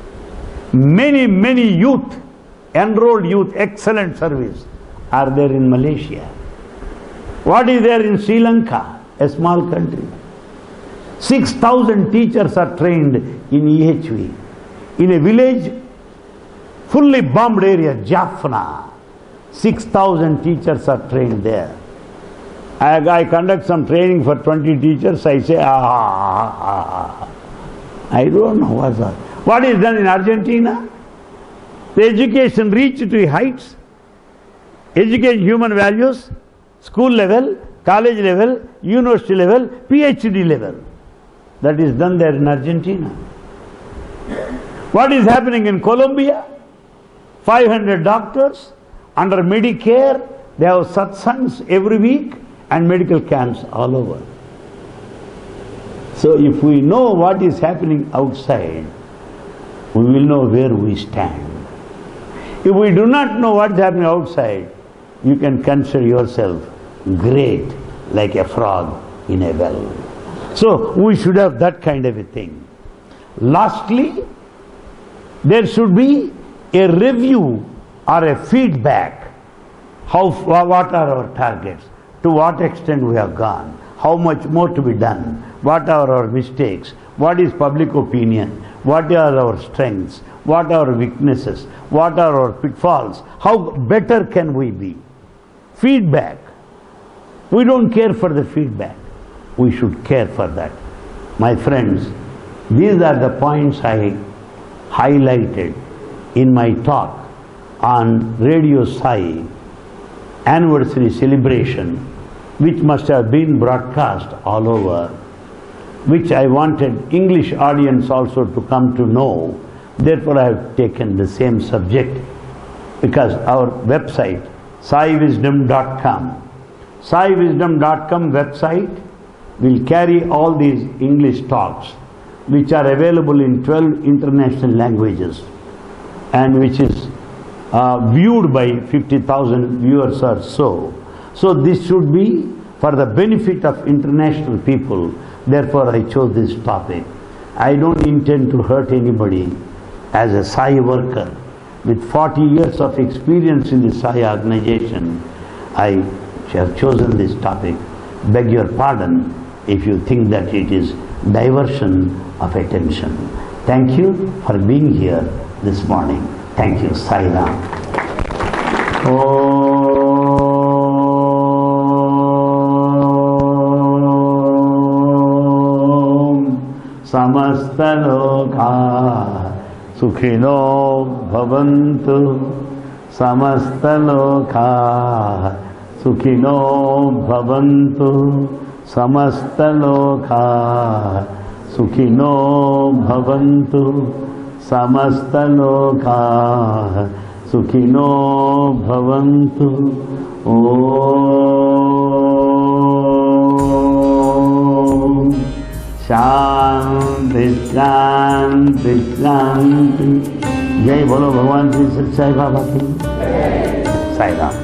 Many youth, enrolled youth, excellent service are there in Malaysia. What is there in Sri Lanka, a small country? 6,000 teachers are trained in EHV. In a village, fully bombed area, Jaffna, 6,000 teachers are trained there. I conduct some training for 20 teachers, I say, I don't know what's that. What is done in Argentina? The education reached to heights, educate human values, school level, college level, university level, PhD level. That is done there in Argentina. What is happening in Colombia? 500 doctors under Medicare, they have satsangs every week and medical camps all over. So if we know what is happening outside, we will know where we stand. If we do not know what is happening outside, you can consider yourself great like a frog in a well. So we should have that kind of a thing. Lastly, there should be a review or a feedback. What are our targets? To what extent we have gone? How much more to be done? What are our mistakes? What is public opinion? What are our strengths? What are our weaknesses? What are our pitfalls? How better can we be? Feedback. We don't care for the feedback. We should care for that. My friends, these are the points I highlighted in my talk on Radio Sai anniversary celebration, which must have been broadcast all over, which I wanted English audience also to come to know. Therefore I have taken the same subject, because our website, saiwisdom.com. saiwisdom.com website will carry all these English talks, which are available in 12 international languages and which is viewed by 50,000 viewers or so. So this should be for the benefit of international people. Therefore I chose this topic. I don't intend to hurt anybody. As a Sai worker with 40 years of experience in the Sai organization, I have chosen this topic. Beg your pardon if you think that it is diversion of attention. Thank you for being here this morning. Thank you. Sai Ram. Samastaloka Sukhino Bhavantu. Samastaloka Sukhino Bhavantu. Samastaloka Sukhino Bhavantu. Samastaloka Sukhino Bhavantu. Om Shanti Shanti Shanti. Jai Bolo Bhagwan Sri Sathya Sai Baba ki. Sai Ram.